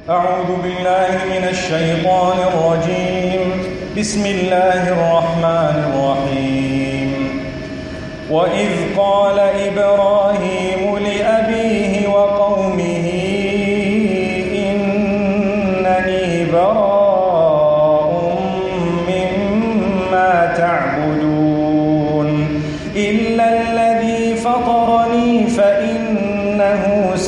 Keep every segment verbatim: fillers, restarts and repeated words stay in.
أعوذ بالله من الشيطان الرجيم. بسم الله الرحمن الرحيم. وإذ قال إبراهيم لأبيه وقومه إنني براء مما تعبدون إلا الذي فطرني فإنه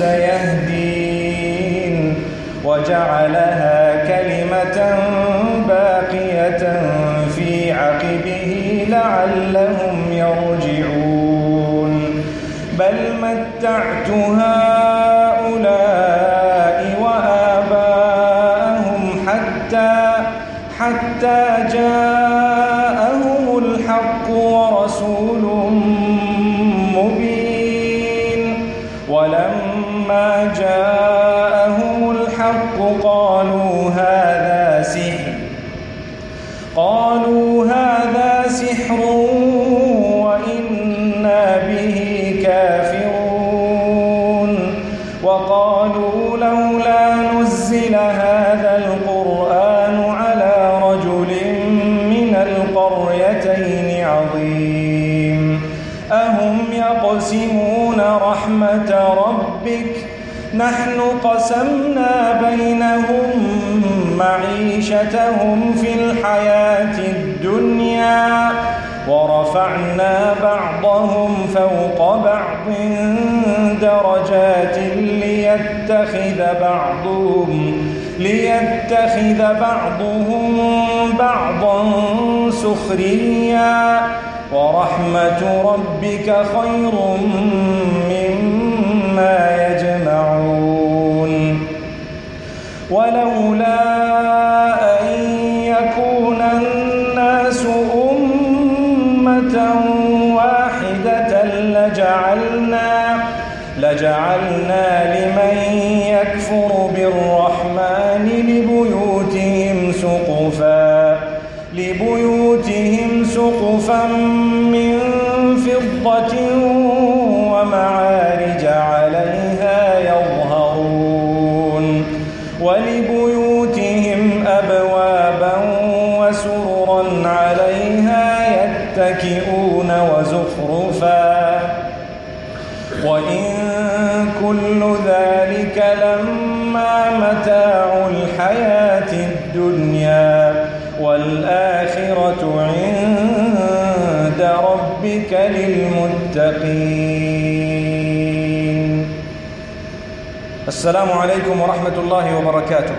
سيهدين وجعلها كلمة باقية في عقبه لعلهم يرجعون بل متعت هؤلاء وآباءهم حتى حتى جاءهم الحق ورسول مبين ولما جاءهم الحق قالوا هذا سحر قالوا هذا سحر وإنا به كافرون وقالوا لولا نزل هذا القرآن على رجل من القريتين عظيم أهم يقسمون رحمة ربك نحن قسمنا بينهم معيشتهم في الحياة الدنيا ورفعنا بعضهم فوق بعض درجات ليتخذ بعضهم ليتخذ بعضهم بعضا سخريا ورحمة ربك خير مما يجمعون ولولا أن يكون الناس أمة واحدة لجعلنا لجعلنا لمن يكفر بالرحمن لبيوتهم سقفا لبيوتهم سقفا من فضة ومعارج عليها يظهرون ولبيوتهم أبوابا وسررا عليها يتكئون وزخرفا وإن كل ذلك لما متاع الحياة الدنيا والآخرة عند ربك للمتقين. السلام عليكم ورحمة الله وبركاته.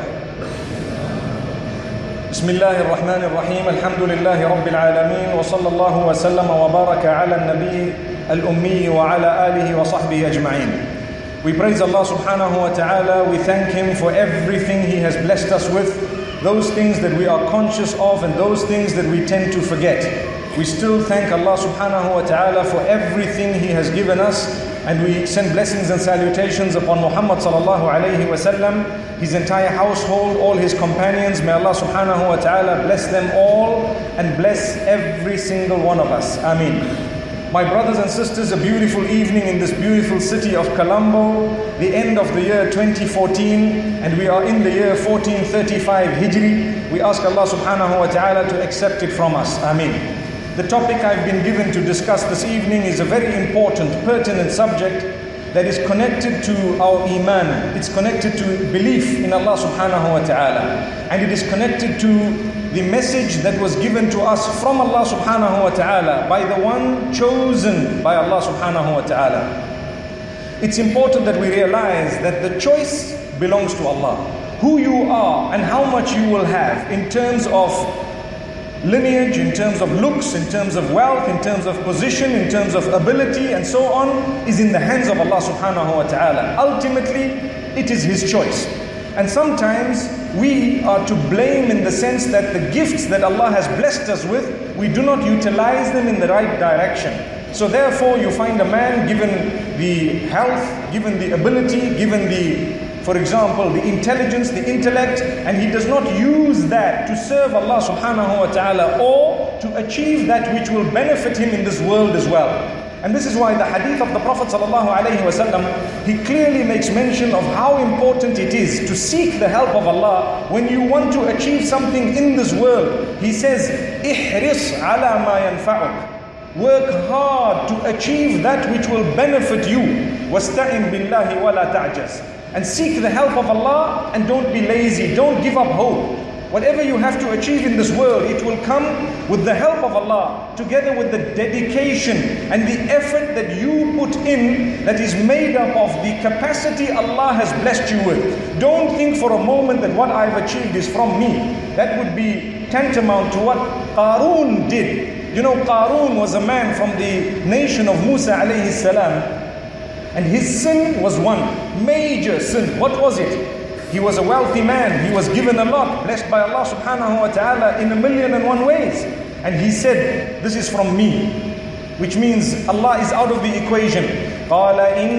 بسم الله الرحمن الرحيم. الحمد لله رب العالمين وصلى الله وسلم وبارك على النبي الأمي وعلى آله وصحبه أجمعين. We praise Allah subhanahu wa ta'ala. We thank Him for everything He has blessed us with, those things that we are conscious of and those things that we tend to forget. We still thank Allah subhanahu wa ta'ala for everything He has given us, and we send blessings and salutations upon Muhammad sallallahu alayhi wa sallam, his entire household, all his companions. May Allah subhanahu wa ta'ala bless them all and bless every single one of us. Ameen. My brothers and sisters, a beautiful evening in this beautiful city of Colombo, the end of the year twenty fourteen, and we are in the year fourteen thirty-five Hijri. We ask Allah subhanahu wa ta'ala to accept it from us. Ameen. The topic I've been given to discuss this evening is a very important, pertinent subject that is connected to our iman. It's connected to belief in Allah subhanahu wa ta'ala. And it is connected to the message that was given to us from Allah subhanahu wa ta'ala by the one chosen by Allah subhanahu wa ta'ala. It's important that we realize that the choice belongs to Allah. Who you are and how much you will have in terms of lineage, in terms of looks, in terms of wealth, in terms of position, in terms of ability and so on is in the hands of Allah subhanahu wa ta'ala. Ultimately, it is His choice. And sometimes we are to blame in the sense that the gifts that Allah has blessed us with, we do not utilize them in the right direction. So therefore you find a man given the health, given the ability, given the, for example, the intelligence, the intellect, and he does not use that to serve Allah subhanahu wa ta'ala or to achieve that which will benefit him in this world as well. And this is why the hadith of the Prophet ﷺ, he clearly makes mention of how important it is to seek the help of Allah when you want to achieve something in this world. He says, "Ihris ala ma yanfa'uk." Work hard to achieve that which will benefit you. وَاسْتَعِنْ بِاللَّهِ وَلَا تَعْجَزْ. And seek the help of Allah and don't be lazy, don't give up hope. Whatever you have to achieve in this world, it will come with the help of Allah, together with the dedication and the effort that you put in, that is made up of the capacity Allah has blessed you with. Don't think for a moment that what I've achieved is from me. That would be tantamount to what Qarun did. You know, Qarun was a man from the nation of Musa alayhi salam, and his sin was one major sin. What was it? He was a wealthy man, he was given a lot, blessed by Allah subhanahu wa ta'ala in a million and one ways. And he said, this is from me, which means Allah is out of the equation. قَالَ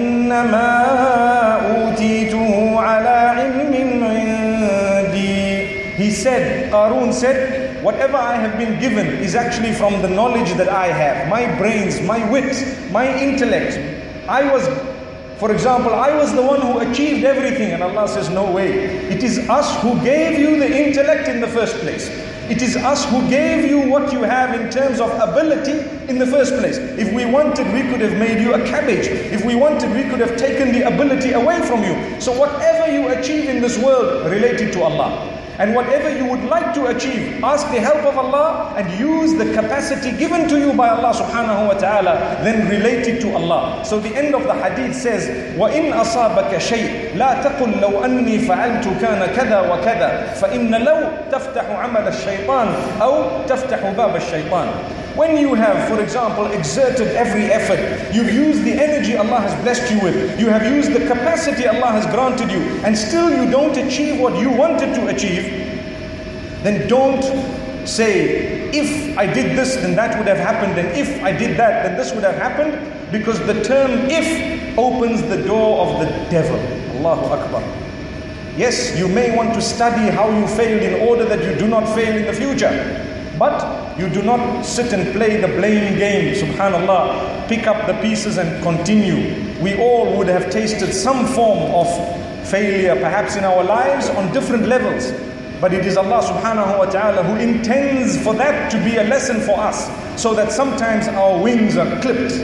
إِنَّمَا أُوتِيتُهُ عَلَىٰ عِلْمٍ عِنْدِي. He said, Qarun said, whatever I have been given is actually from the knowledge that I have, my brains, my wit, my intellect. I was For example, I was the one who achieved everything, and Allah says, no way. It is us who gave you the intellect in the first place. It is us who gave you what you have in terms of ability in the first place. If we wanted, we could have made you a cabbage. If we wanted, we could have taken the ability away from you. So whatever you achieve in this world, related to Allah. And whatever you would like to achieve, ask the help of Allah and use the capacity given to you by Allah subhanahu wa ta'ala, then relate it to Allah. So the end of the hadith says, وَإِنْ أَصَابَكَ شَيْءٍ لَا تَقُلْ لَوْ أَنِّي فَعَلْتُ كَانَ كَذَا وَكَذَا فَإِنَّ لَوْ تَفْتَحُ عَمَلَ الشَّيْطَانِ أَوْ تَفْتَحُ بَابَ الشَّيْطَانِ. When you have, for example, exerted every effort, you've used the energy Allah has blessed you with, you have used the capacity Allah has granted you, and still you don't achieve what you wanted to achieve, then don't say, if I did this, then that would have happened, and if I did that, then this would have happened, because the term if opens the door of the devil. Allahu Akbar. Yes, you may want to study how you failed in order that you do not fail in the future. But you do not sit and play the blame game, subhanallah. Pick up the pieces and continue. We all would have tasted some form of failure perhaps in our lives on different levels. But it is Allah subhanahu wa ta'ala who intends for that to be a lesson for us, so that sometimes our wings are clipped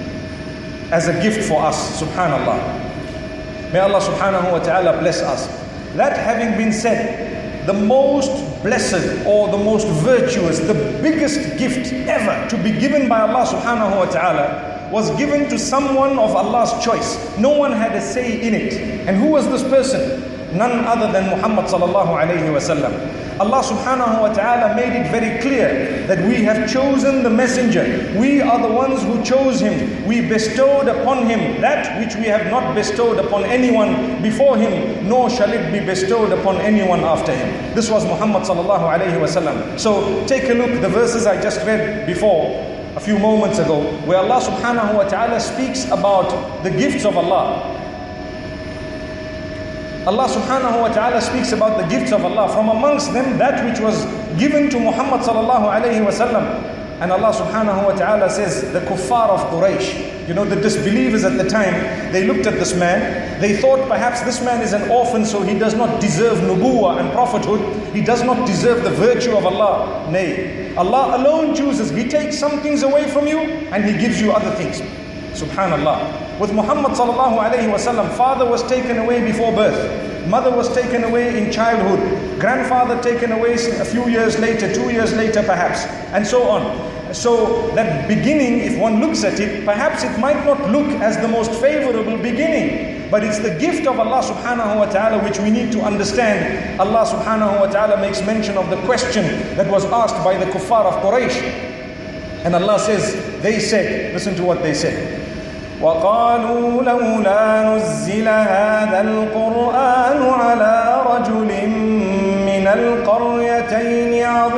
as a gift for us, subhanallah. May Allah subhanahu wa ta'ala bless us. That having been said, the most blessed or the most virtuous, the biggest gift ever to be given by Allah subhanahu wa ta'ala was given to someone of Allah's choice. No one had a say in it. And who was this person? None other than Muhammad sallallahu alayhi wa sallam. Allah subhanahu wa ta'ala made it very clear that we have chosen the messenger. We are the ones who chose him. We bestowed upon him that which we have not bestowed upon anyone before him, nor shall it be bestowed upon anyone after him. This was Muhammad sallallahu alayhi wa sallam. So take a look, the verses I just read before, a few moments ago, where Allah subhanahu wa ta'ala speaks about the gifts of Allah. Allah subhanahu wa ta'ala speaks about the gifts of Allah. From amongst them, that which was given to Muhammad sallallahu alayhi wa sallam. And Allah subhanahu wa ta'ala says, the kuffar of Quraysh, you know, the disbelievers at the time, they looked at this man. They thought perhaps this man is an orphan, so he does not deserve nubuwah and prophethood. He does not deserve the virtue of Allah. Nay, Allah alone chooses. He takes some things away from you and He gives you other things. Subhanallah. With Muhammad sallallahu alayhi wa sallam, father was taken away before birth. Mother was taken away in childhood. Grandfather taken away a few years later, two years later perhaps, and so on. So that beginning, if one looks at it, perhaps it might not look as the most favorable beginning. But it's the gift of Allah subhanahu wa ta'ala which we need to understand. Allah subhanahu wa ta'ala makes mention of the question that was asked by the kuffar of Quraysh. And Allah says, they said, listen to what they said. وَقَالُوا لَوْلَا نُزِّلَ هَذَا الْقُرْآنُ عَلَىٰ رَجُلٍ مِّنَ الْقَرْيَتَيْنِ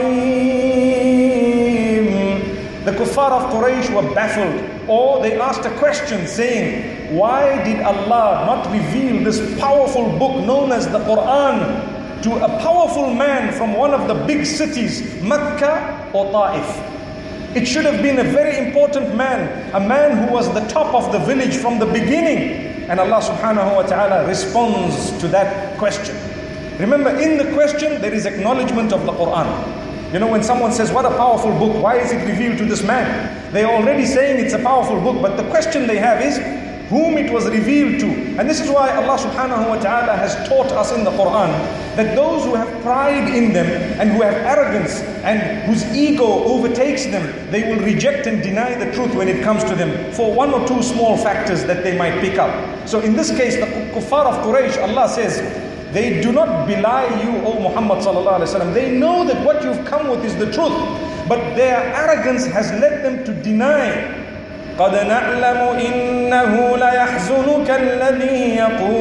عَظِيمٍ. The kuffar of Quraysh were baffled, or they asked a question saying, why did Allah not reveal this powerful book known as the Quran to a powerful man from one of the big cities, Mecca or Ta'if? It should have been a very important man, a man who was the top of the village from the beginning. And Allah subhanahu wa ta'ala responds to that question. Remember, in the question, there is acknowledgement of the Quran. You know, when someone says, what a powerful book, why is it revealed to this man? They are already saying it's a powerful book, but the question they have is, whom it was revealed to. And this is why Allah subhanahu wa ta'ala has taught us in the Quran that those who have pride in them and who have arrogance and whose ego overtakes them, they will reject and deny the truth when it comes to them for one or two small factors that they might pick up. So in this case, the kuffar of Quraysh, Allah says, they do not belie you, O Muhammad sallallahu alaihi wasallam. They know that what you've come with is the truth, but their arrogance has led them to deny. قَدْ نَعْلَمُ إِنَّهُ لَيَحْزُنُكَ الَّذِي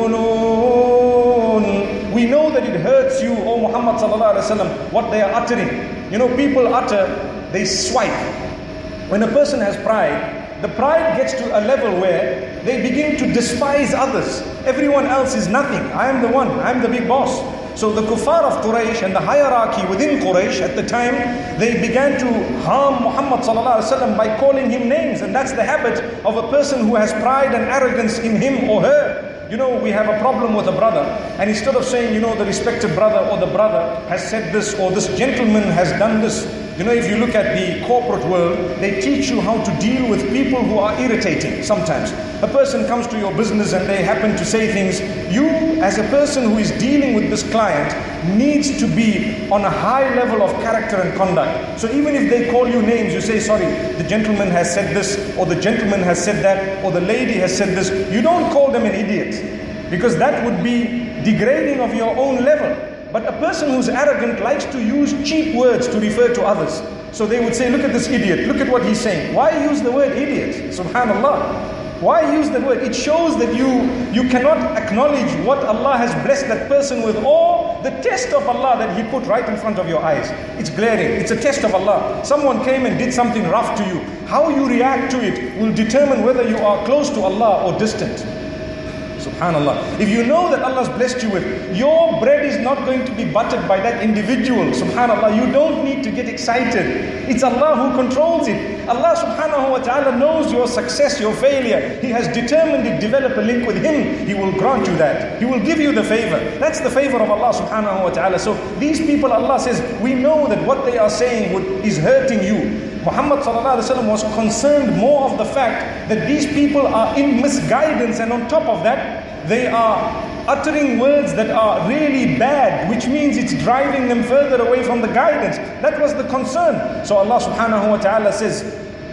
يَقُولُونَ. We know that it hurts you, O Muhammad sallallahu alaihi wasallam, what they are uttering. You know, people utter, they swipe. When a person has pride, the pride gets to a level where they begin to despise others. Everyone else is nothing. I am the one. I am the big boss. So the kuffar of Quraysh and the hierarchy within Quraysh at the time, they began to harm Muhammad sallallahu alaihi wasallam by calling him names. And that's the habit of a person who has pride and arrogance in him or her. You know, we have a problem with a brother, and instead of saying, you know, the respected brother or the brother has said this, or this gentleman has done this. You know, if you look at the corporate world, they teach you how to deal with people who are irritating sometimes. A person comes to your business and they happen to say things. You, as a person who is dealing with this client, needs to be on a high level of character and conduct. So even if they call you names, you say, sorry, the gentleman has said this, or the gentleman has said that, or the lady has said this. You don't call them an idiot, because that would be degrading of your own level. But a person who's arrogant likes to use cheap words to refer to others. So they would say, look at this idiot, look at what he's saying. Why use the word idiot? Subhanallah. Why use that word? It shows that you, you cannot acknowledge what Allah has blessed that person with, or the test of Allah that He put right in front of your eyes. It's glaring. It's a test of Allah. Someone came and did something rough to you. How you react to it will determine whether you are close to Allah or distant. Subhanallah. If you know that Allah's blessed you with, your bread is not going to be buttered by that individual. Subhanallah. You don't need to get excited. It's Allah who controls it. Allah subhanahu wa ta'ala knows your success, your failure. He has determined it. Develop a link with Him. He will grant you that. He will give you the favor. That's the favor of Allah subhanahu wa ta'ala. So these people, Allah says, we know that what they are saying would, is hurting you. Muhammad sallallahu alaihi wasallam was concerned more of the fact that these people are in misguidance, and on top of that, they are uttering words that are really bad, which means it's driving them further away from the guidance. That was the concern. So Allah subhanahu wa ta'ala says,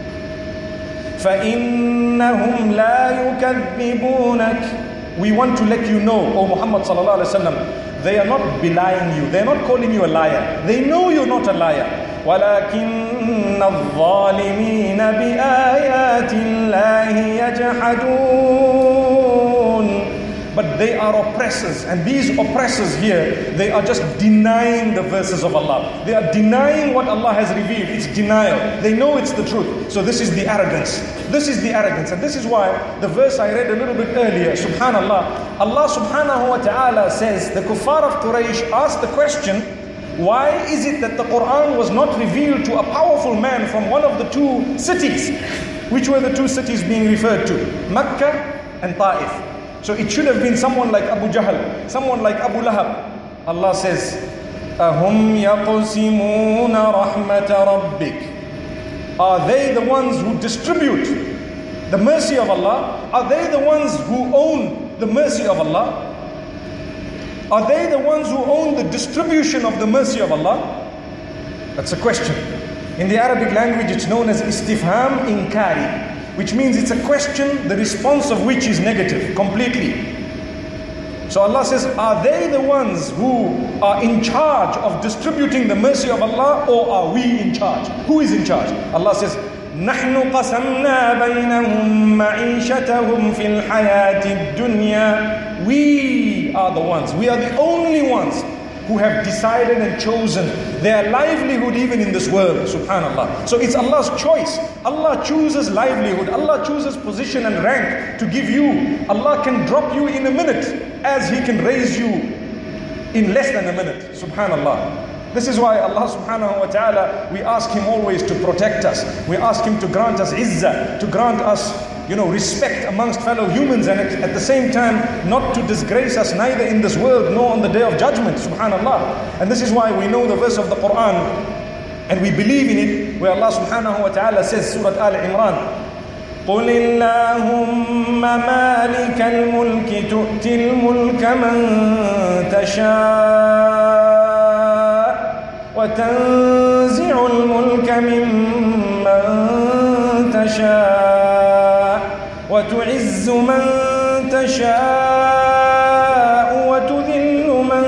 فَإِنَّهُمْ لَا يُكَذِّبُونَكَ. We want to let you know, O Muhammad sallallahu alaihi wasallam, they are not belying you. They are not calling you a liar. They know you're not a liar. وَلَكِنَّ الظَّالِمِينَ بِآيَاتِ اللَّهِ يَجْحَدُونَ. But they are oppressors, and these oppressors here, they are just denying the verses of Allah. They are denying what Allah has revealed. It's denial. They know it's the truth. So this is the arrogance. This is the arrogance. And this is why the verse I read a little bit earlier, subhanallah, Allah subhanahu wa ta'ala says, the kuffar of Quraysh asked the question, why is it that the Quran was not revealed to a powerful man from one of the two cities? Which were the two cities being referred to? Mecca and Ta'if. So it should have been someone like Abu Jahl, someone like Abu Lahab. Allah says, أَهُمْ يَقْسِمُونَ رَحْمَةَ رَبِّكَ. Are they the ones who distribute the mercy of Allah? Are they the ones who own the mercy of Allah? Are they the ones who own the distribution of the mercy of Allah? That's a question. In the Arabic language, it's known as istifham inkari, which means it's a question, the response of which is negative, completely. So Allah says, are they the ones who are in charge of distributing the mercy of Allah, or are we in charge? Who is in charge? Allah says, نحن قسمنا بينهم معيشتهم في الحياة الدنيا. We are the ones, we are the only ones who have decided and chosen their livelihood even in this world, subhanallah. So it's Allah's choice. Allah chooses livelihood. Allah chooses position and rank to give you. Allah can drop you in a minute as He can raise you in less than a minute, subhanallah. This is why Allah subhanahu wa ta'ala, we ask Him always to protect us. We ask Him to grant us izzah, to grant us, you know, respect amongst fellow humans, and at, at the same time not to disgrace us neither in this world nor on the day of judgment, subhanallah. And this is why we know the verse of the Quran and we believe in it, where Allah subhanahu wa ta'ala says, Surah Al-Imran, قُلِ اللَّهُمَّ مَالِكَ الْمُلْكِ تُؤْتِي الْمُلْكَ مَنْ تَشَاءُ وَتَنْزِعُ الْمُلْكَ مِمَّنْ تَشَاءُ وَتُعِزُّ مَنْ تَشَاءُ وَتُذِلُّ مَنْ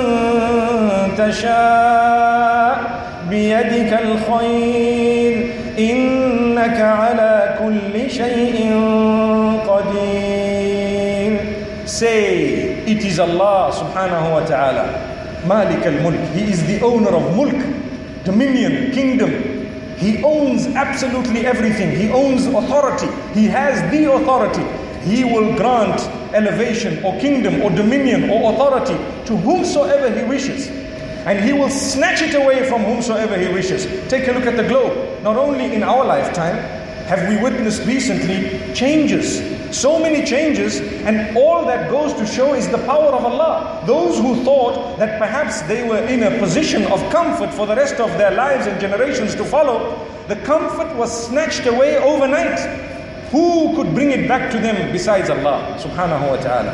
تَشَاءُ بِيَدِكَ الْخَيْرُ إِنَّكَ عَلَى كُلِّ شَيْءٍ قَدِيرٌ. Say, it is Allah subhanahu wa ta'ala, Malik al-Mulk. He is the owner of mulk, dominion, kingdom. He owns absolutely everything. He owns authority. He has the authority. He will grant elevation or kingdom or dominion or authority to whomsoever He wishes. And He will snatch it away from whomsoever He wishes. Take a look at the globe. Not only in our lifetime have we witnessed recently changes. So many changes, and all that goes to show is the power of Allah. Those who thought that perhaps they were in a position of comfort for the rest of their lives and generations to follow, the comfort was snatched away overnight. Who could bring it back to them besides Allah subhanahu wa ta'ala?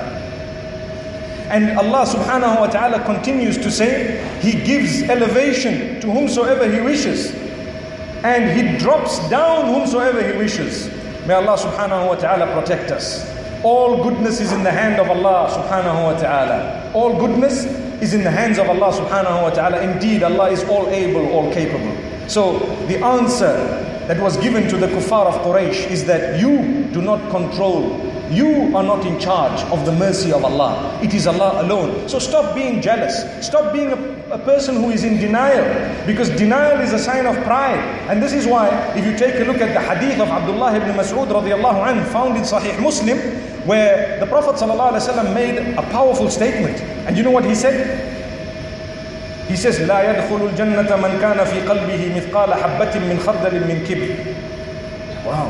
And Allah subhanahu wa ta'ala continues to say, He gives elevation to whomsoever He wishes, and He drops down whomsoever He wishes. May Allah subhanahu wa ta'ala protect us. All goodness is in the hand of Allah subhanahu wa ta'ala. All goodness is in the hands of Allah subhanahu wa ta'ala. Indeed, Allah is all able, all capable. So the answer that was given to the kuffar of Quraysh is that you do not control, you are not in charge of the mercy of Allah. It is Allah alone. So stop being jealous. Stop being a, a person who is in denial, because denial is a sign of pride. And this is why, if you take a look at the hadith of Abdullah ibn Mas'ud radiallahu anhu, found in Sahih Muslim, where the Prophet sallallahu alaihi wasallam made a powerful statement. And you know what he said? He says, لا يدخل الجنة من كان في قلبه مثقال حبة من خردل من كبر. Wow.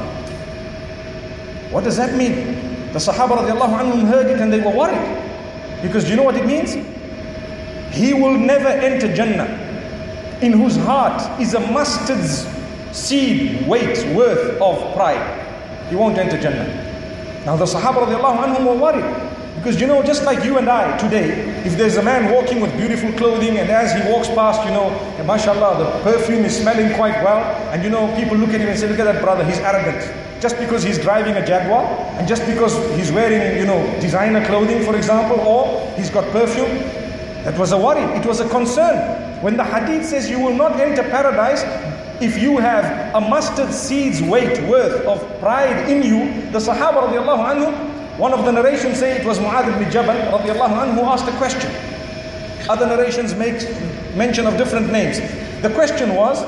What does that mean? The Sahaba radiallahu anhum heard it and they were worried. Because do you know what it means? He will never enter Jannah in whose heart is a mustard seed weight worth of pride. He won't enter Jannah. Now the Sahaba radiallahu anhum were worried. Because you know, just like you and I today, if there's a man walking with beautiful clothing, and as he walks past, you know, mashallah, the perfume is smelling quite well, and you know, people look at him and say, look at that brother, he's arrogant. Just because he's driving a Jaguar, and just because he's wearing, you know, designer clothing, for example, or he's got perfume, that was a worry, it was a concern. When the hadith says you will not enter paradise if you have a mustard seed's weight worth of pride in you, the Sahaba radiallahu anhu, one of the narrations say it was Mu'adh ibn Jabal radiallahu anhu who asked a question. Other narrations make mention of different names. The question was,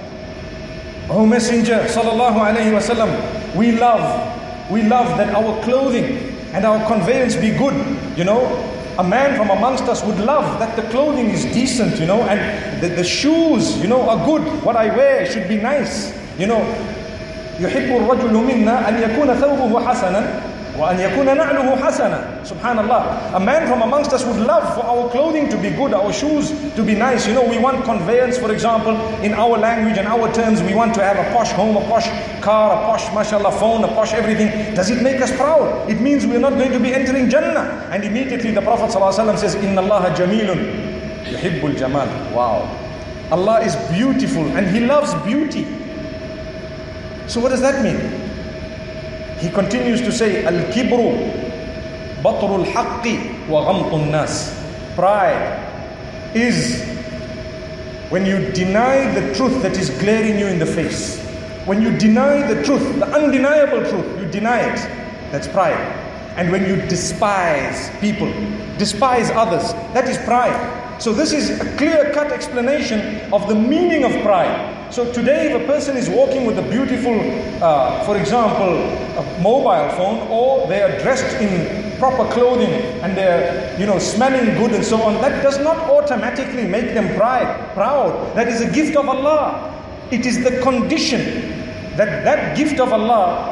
O Messenger sallallahu alayhi wa sallam, we love, we love that our clothing and our conveyance be good. You know, a man from amongst us would love that the clothing is decent, you know, and the, the shoes, you know, are good. What I wear should be nice. You know, يحب الرجل منا أن يكون ثوبه حسنا وأن يكون نعله حسنا. Subhanallah. A man from amongst us would love for our clothing to be good, our shoes to be nice. You know, we want conveyance, for example, in our language and our terms, we want to have a posh home, a posh car, a posh, mashallah, phone, a posh everything. Does it make us proud? It means we're not going to be entering Jannah. And immediately the Prophet ﷺ says, Inna Allah jamilun yuhibbul jamal. Wow. Allah is beautiful and He loves beauty. So what does that mean? He continues to say, Al-kibru batrul haqqi wa ghamtun nas. Pride is when you deny the truth that is glaring you in the face. When you deny the truth, the undeniable truth, you deny it. That's pride. And when you despise people, despise others, that is pride. So this is a clear-cut explanation of the meaning of pride. So today if a person is walking with a beautiful, uh, for example, a mobile phone, or they are dressed in proper clothing and they're, you know, smelling good and so on, that does not automatically make them pride, proud. That is a gift of Allah. It is the condition that that gift of Allah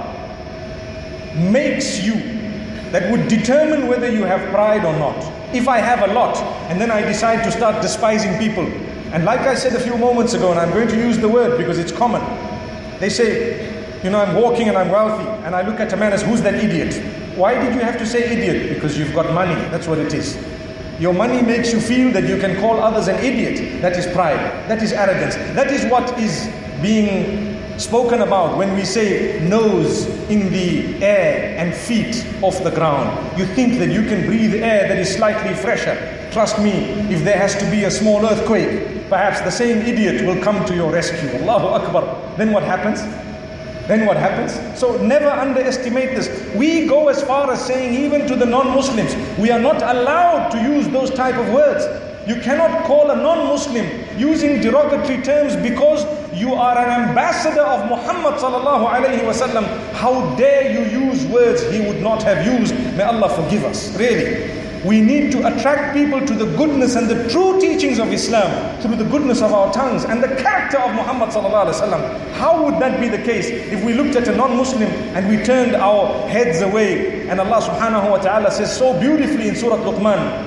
makes you, that would determine whether you have pride or not. If I have a lot and then I decide to start despising people, and like I said a few moments ago, and I'm going to use the word because it's common, they say, you know, I'm walking and I'm wealthy, and I look at a man as, who's that idiot? Why did you have to say idiot? Because you've got money. That's what it is. Your money makes you feel that you can call others an idiot. That is pride. That is arrogance. That is what is being spoken about when we say nose in the air and feet off the ground. You think that you can breathe air that is slightly fresher. Trust me, if there has to be a small earthquake, perhaps the same idiot will come to your rescue. Allahu Akbar. Then what happens? Then what happens? So never underestimate this. We go as far as saying, even to the non-Muslims, we are not allowed to use those type of words. You cannot call a non-Muslim using derogatory terms because you are an ambassador of Muhammad sallallahu alayhi wa sallam. How dare you use words he would not have used? May Allah forgive us. Really. We need to attract people to the goodness and the true teachings of Islam through the goodness of our tongues and the character of Muhammad sallallahu alaihi wasallam. How would that be the case if we looked at a non-Muslim and we turned our heads away? And Allah subhanahu wa ta'ala says so beautifully in Surah Luqman,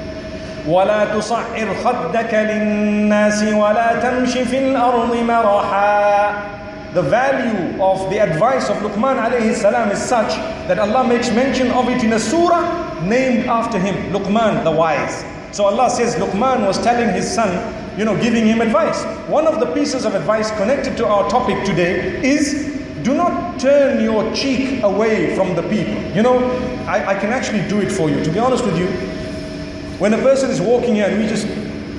وَلَا تُصَعِّرْ خَدَّكَ لِلنَّاسِ وَلَا تَمْشِ فِي الْأَرْضِ مَرَحًا. The value of the advice of Luqman alayhi salam is such that Allah makes mention of it in a surah named after him, Luqman the wise. So Allah says Luqman was telling his son, you know, giving him advice. One of the pieces of advice connected to our topic today is, do not turn your cheek away from the people. You know, I, I can actually do it for you. To be honest with you, when a person is walking here and we just,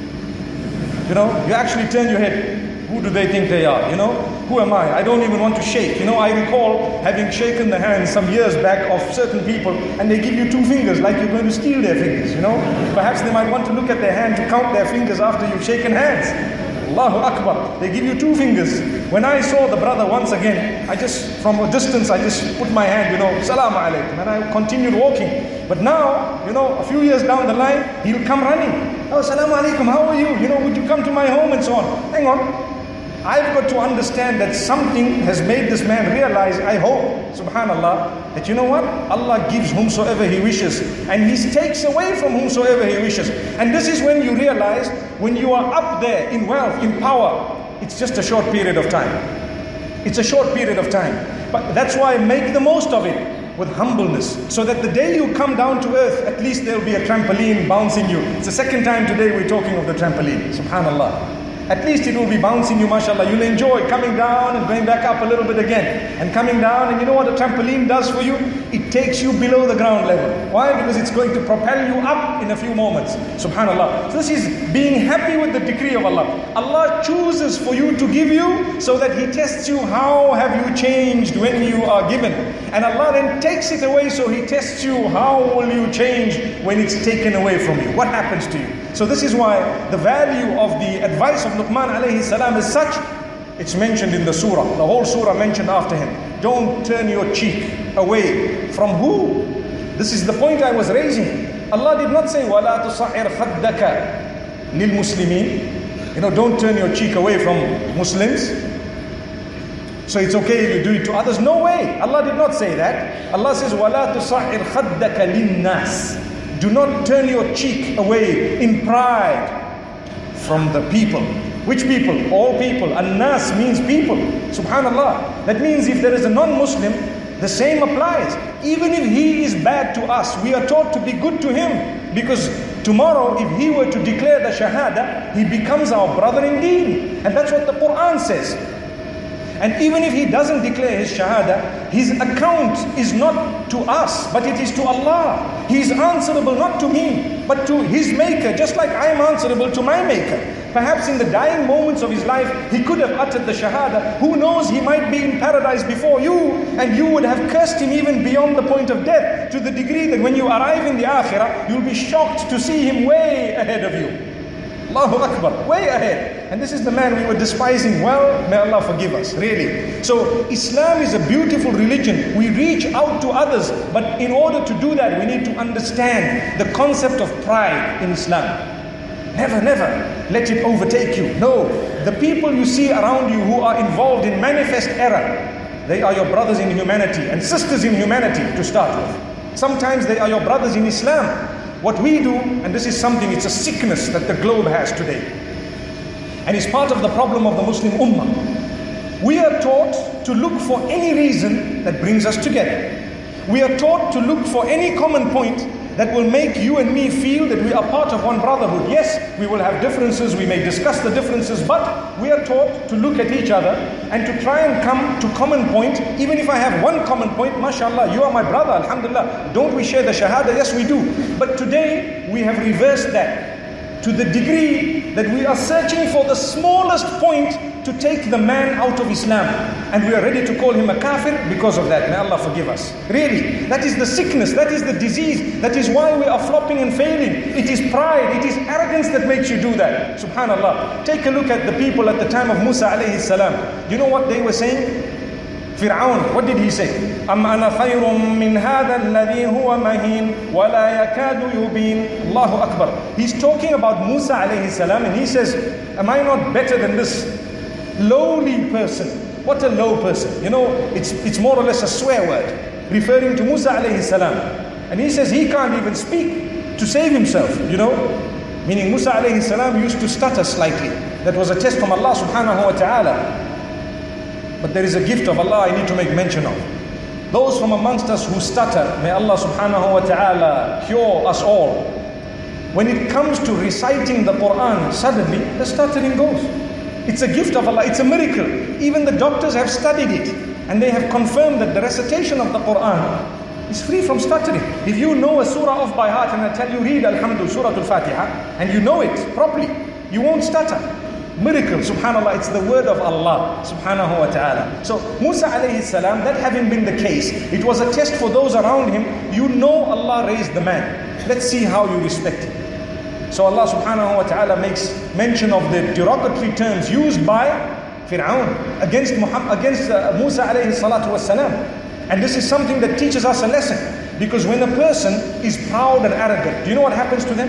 you know, you actually turn your head. Who do they think they are? You know, who am I? I don't even want to shake. You know, I recall having shaken the hands some years back of certain people, and they give you two fingers like you're going to steal their fingers, you know. Perhaps they might want to look at their hand to count their fingers after you've shaken hands. Allahu Akbar. They give you two fingers. When I saw the brother once again, I just, from a distance, I just put my hand, you know, Salaamu Alaikum, and I continued walking. But now, you know, a few years down the line, he'll come running. Oh, Salaamu Alaikum, how are you? You know, would you come to my home and so on? Hang on. I've got to understand that something has made this man realize, I hope, subhanallah, that you know what? Allah gives whomsoever He wishes, and He takes away from whomsoever He wishes. And this is when you realize, when you are up there in wealth, in power, it's just a short period of time. It's a short period of time. But that's why make the most of it with humbleness, so that the day you come down to earth, at least there will be a trampoline bouncing you. It's the second time today we're talking of the trampoline, subhanallah. At least it will be bouncing you, mashallah. You'll enjoy coming down and going back up a little bit again. And coming down, and you know what a trampoline does for you? It takes you below the ground level. Why? Because it's going to propel you up in a few moments. Subhanallah. So this is being happy with the decree of Allah. Allah chooses for you to give you so that He tests you. How have you changed when you are given? And Allah then takes it away, so He tests you. How will you change when it's taken away from you? What happens to you? So this is why the value of the advice of Luqman alayhi salam is such. It's mentioned in the surah, the whole surah mentioned after him. Don't turn your cheek away from who? This is the point I was raising. Allah did not say, وَلَا تُصَعِّرْ خَدَّكَ لِلْمُسْلِمِينَ. You know, don't turn your cheek away from Muslims. So it's okay if you do it to others. No way. Allah did not say that. Allah says, وَلَا تُصَعِّرْ خَدَّكَ لِلنَّاسِ. Do not turn your cheek away in pride from the people. Which people? All people. An-nas means people. Subhanallah. That means if there is a non-Muslim, the same applies. Even if he is bad to us, we are taught to be good to him. Because tomorrow, if he were to declare the Shahada, he becomes our brother in deen. And that's what the Quran says. And even if he doesn't declare his Shahada, his account is not to us, but it is to Allah. He is answerable not to me, but to his Maker, just like I am answerable to my Maker. Perhaps in the dying moments of his life, he could have uttered the Shahada. Who knows, he might be in paradise before you, and you would have cursed him even beyond the point of death, to the degree that when you arrive in the Akhirah, you'll be shocked to see him way ahead of you. Allahu Akbar, way ahead. And this is the man we were despising. Well, may Allah forgive us, really. So Islam is a beautiful religion. We reach out to others, but in order to do that, we need to understand the concept of pride in Islam. Never, never let it overtake you. No, the people you see around you who are involved in manifest error, they are your brothers in humanity and sisters in humanity to start with. Sometimes they are your brothers in Islam. What we do, and this is something, it's a sickness that the globe has today, and it's part of the problem of the Muslim Ummah. We are taught to look for any reason that brings us together. We are taught to look for any common point that will make you and me feel that we are part of one brotherhood. Yes, we will have differences, we may discuss the differences, but we are taught to look at each other and to try and come to common point. Even if I have one common point, mashallah, you are my brother, alhamdulillah. Don't we share the shahada? Yes, we do. But today, we have reversed that to the degree that we are searching for the smallest point to take the man out of Islam. And we are ready to call him a kafir because of that. May Allah forgive us. Really, that is the sickness, that is the disease, that is why we are flopping and failing. It is pride, it is arrogance that makes you do that. Subhanallah. Take a look at the people at the time of Musa alayhi salam. You know what they were saying? Fir'aun, what did he say? أَمْ أَنَا خَيْرٌ مِّنْ هَذَا الَّذِي هُوَ مَهِينٌ وَلَا يَكَادُ يُبِينٌ. Allahu Akbar. He's talking about Musa alayhi salam, and he says, am I not better than this lowly person? What a low person. You know, it's, it's more or less a swear word, referring to Musa alayhi salam. And he says he can't even speak to save himself, you know. Meaning Musa alayhi salam used to stutter slightly. That was a test from Allah subhanahu wa ta'ala. But there is a gift of Allah I need to make mention of. Those from amongst us who stutter, may Allah subhanahu wa ta'ala cure us all. When it comes to reciting the Quran, suddenly the stuttering goes. It's a gift of Allah, it's a miracle. Even the doctors have studied it, and they have confirmed that the recitation of the Quran is free from stuttering. If you know a surah off by heart and I tell you read Alhamdulillah, Surah Al-Fatiha, and you know it properly, you won't stutter. Miracle, subhanallah, it's the word of Allah subhanahu wa ta'ala. So Musa alayhi salam, that having been the case, it was a test for those around him. You know Allah raised the man. Let's see how you respect him. So Allah subhanahu wa ta'ala makes mention of the derogatory terms used by Fir'aun against, Muhammad, against uh, Musa alayhi salatu was salam. And this is something that teaches us a lesson. Because when a person is proud and arrogant, do you know what happens to them?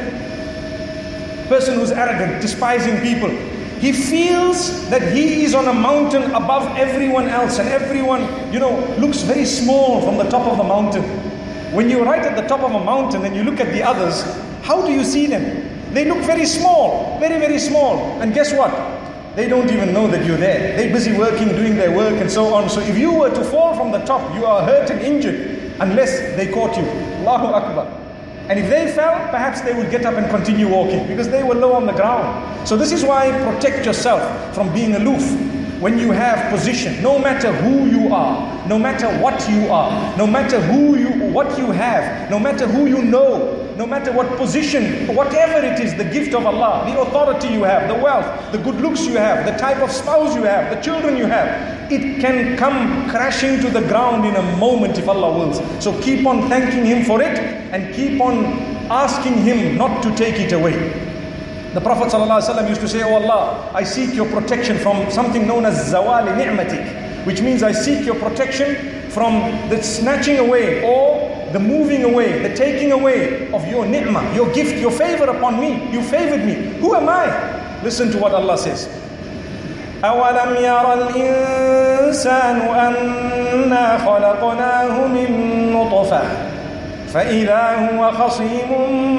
Person who's arrogant, despising people, he feels that he is on a mountain above everyone else, and everyone, you know, looks very small from the top of the mountain. When you're right at the top of a mountain and you look at the others, how do you see them? They look very small, very, very small. And guess what? They don't even know that you're there. They're busy working, doing their work and so on. So if you were to fall from the top, you are hurt and injured unless they caught you. Allahu Akbar. And if they fell, perhaps they would get up and continue walking because they were low on the ground. So this is why protect yourself from being aloof. When you have position, no matter who you are, no matter what you are, no matter who you, what you have, no matter who you know, no matter what position, whatever it is, the gift of Allah, the authority you have, the wealth, the good looks you have, the type of spouse you have, the children you have, it can come crashing to the ground in a moment if Allah wills. So keep on thanking Him for it and keep on asking Him not to take it away. The Prophet ﷺ used to say, oh Allah, I seek your protection from something known as zawali ni'matik, which means I seek your protection from the snatching away or the moving away, the taking away of your ni'mah, your gift, your favor upon me. You favored me. Who am I? Listen to what Allah says. أَوَلَمْ يَرَ الْإِنسَانُ أَنَّا خَلَقْنَاهُ مِن نُطْفَةٍ فَإِذَا هُوَ خَصِيمٌ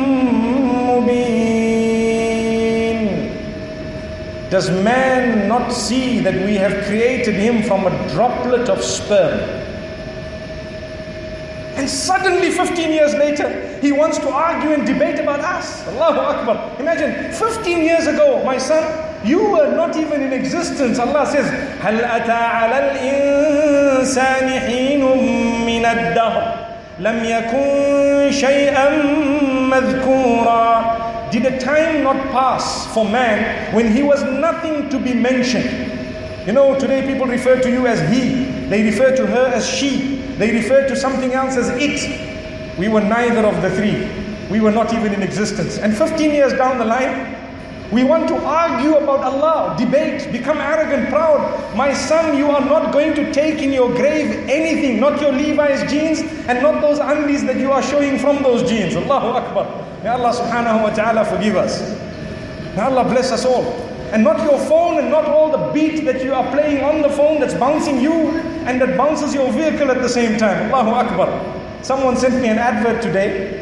مُبِينٌ. Does man not see that we have created him from a droplet of sperm? And suddenly fifteen years later, he wants to argue and debate about us. Allahu Akbar. Imagine, fifteen years ago, my son, you were not even in existence. Allah says, هَلْ أَتَى عَلَى الْإِنسَانِ حِينٌ مِّنَ الدَّهْرِ لَمْ يَكُنْ شَيْئًا مَذْكُورًا. Did a time not pass for man when he was nothing to be mentioned? You know, today people refer to you as he. They refer to her as she. They refer to something else as it. We were neither of the three. We were not even in existence. And fifteen years down the line, We want to argue about Allah, debate, become arrogant, proud. My son, you are not going to take in your grave anything, not your Levi's jeans and not those undies that you are showing from those jeans. Allahu Akbar. May Allah subhanahu wa ta'ala forgive us. May Allah bless us all. And not your phone and not all the beat that you are playing on the phone that's bouncing you and that bounces your vehicle at the same time. Allahu Akbar. Someone sent me an advert today,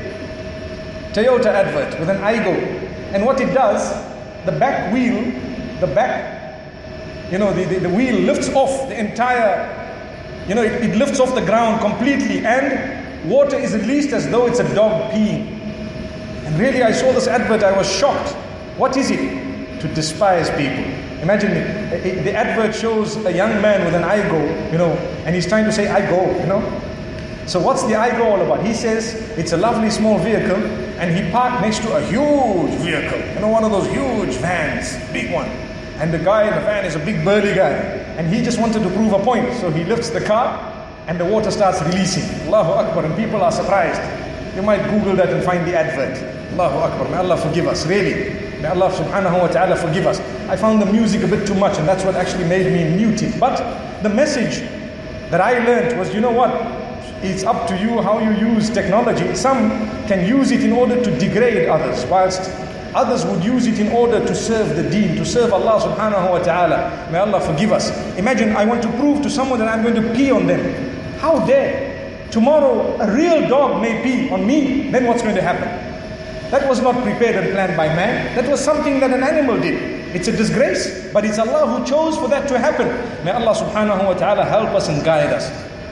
Toyota advert with an Aygo. And what it does, the back wheel, the back, you know, the, the, the wheel lifts off the entire, you know, it, it lifts off the ground completely and water is released as though it's a dog peeing. And really I saw this advert, I was shocked. What is it? To despise people. Imagine it, the advert shows a young man with an Aygo, you know, and he's trying to say, I go, you know. So what's the Aygo all about? He says, it's a lovely small vehicle, and he parked next to a huge vehicle, you know, one of those huge vans, big one. And the guy in the van is a big burly guy, and he just wanted to prove a point. So he lifts the car, and the water starts releasing. Allahu Akbar, and people are surprised. You might Google that and find the advert. Allahu Akbar, may Allah forgive us, really. May Allah subhanahu wa ta'ala forgive us. I found the music a bit too much, and that's what actually made me mute it. But the message that I learned was, you know what? It's up to you how you use technology. Some can use it in order to degrade others, whilst others would use it in order to serve the deen, to serve Allah subhanahu wa ta'ala. May Allah forgive us. Imagine I want to prove to someone that I'm going to pee on them. How dare? Tomorrow a real dog may pee on me, then what's going to happen? That was not prepared and planned by man. That was something that an animal did. It's a disgrace, but it's Allah who chose for that to happen. May Allah subhanahu wa ta'ala help us and guide us.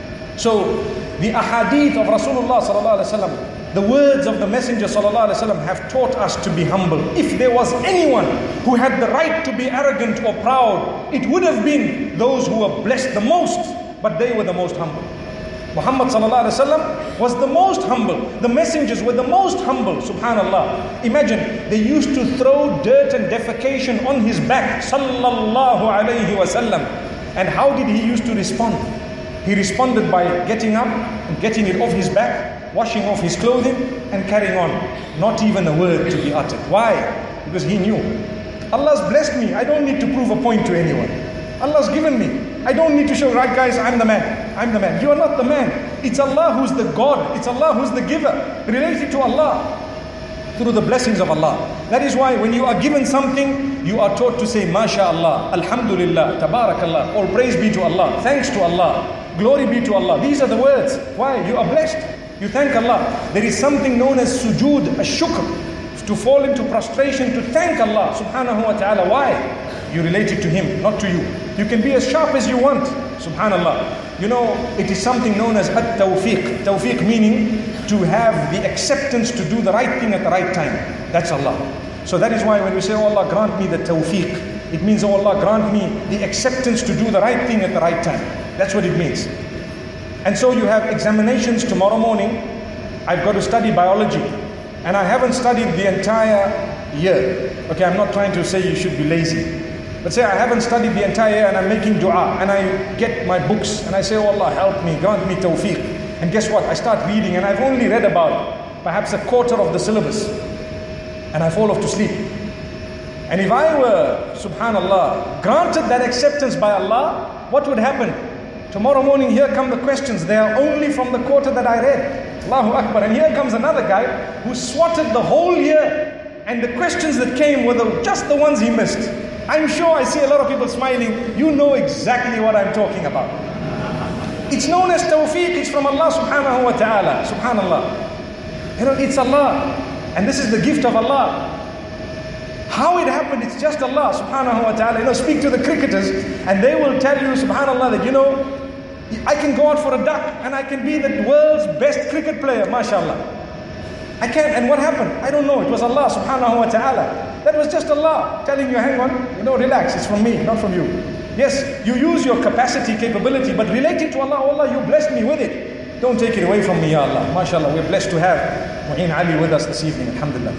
So, the ahadith of Rasulullah sallallahu alaihi wasallam, the words of the Messenger sallallahu alaihi wasallam have taught us to be humble. If there was anyone who had the right to be arrogant or proud, it would have been those who were blessed the most, but they were the most humble. Muhammad sallallahu alaihi wasallam was the most humble. The messengers were the most humble, subhanallah. Imagine, they used to throw dirt and defecation on his back, sallallahu alaihi wasallam. And how did he used to respond? He responded by getting up and getting it off his back, washing off his clothing and carrying on. Not even a word to be uttered. Why? Because he knew. Allah's blessed me. I don't need to prove a point to anyone. Allah's given me. I don't need to show, right guys, I'm the man. I'm the man. You are not the man. It's Allah who's the God. It's Allah who's the giver. Relate it to Allah through the blessings of Allah. That is why when you are given something, you are taught to say, MashaAllah, Alhamdulillah, Tabarakallah, all praise be to Allah, thanks to Allah. Glory be to Allah. These are the words. Why? You are blessed. You thank Allah. There is something known as sujood, ash-shukr, to fall into prostration, to thank Allah subhanahu wa ta'ala. Why? You relate it to Him, not to you. You can be as sharp as you want, subhanallah. You know, it is something known as at-tawfiq. Tawfiq meaning to have the acceptance to do the right thing at the right time. That's Allah. So that is why when we say, oh Allah, grant me the tawfiq, it means, oh Allah, grant me the acceptance to do the right thing at the right time. That's what it means. And so you have examinations tomorrow morning. I've got to study biology. And I haven't studied the entire year. Okay, I'm not trying to say you should be lazy. But say I haven't studied the entire year and I'm making dua. And I get my books and I say, oh Allah, help me, grant me tawfiq. And guess what? I start reading and I've only read about perhaps a quarter of the syllabus. And I fall off to sleep. And if I were, subhanallah, granted that acceptance by Allah, what would happen? Tomorrow morning, here come the questions. They are only from the quarter that I read. Allahu Akbar. And here comes another guy who swatted the whole year. And the questions that came were the, just the ones he missed. I'm sure I see a lot of people smiling. You know exactly what I'm talking about. It's known as tawfiq. It's from Allah subhanahu wa ta'ala. Subhanallah. You know, it's Allah. And this is the gift of Allah. How it happened, it's just Allah subhanahu wa ta'ala. You know, speak to the cricketers and they will tell you, subhanallah, that you know, I can go out for a duck and I can be the world's best cricket player, mashallah. I can, and what happened? I don't know, it was Allah subhanahu wa ta'ala. That was just Allah telling you, hang on, you know, relax, it's from me, not from you. Yes, you use your capacity, capability, but relate it to Allah. Oh Allah, you blessed me with it. Don't take it away from me, ya Allah. MashaAllah, we're blessed to have Mu'in Ali with us this evening, alhamdulillah.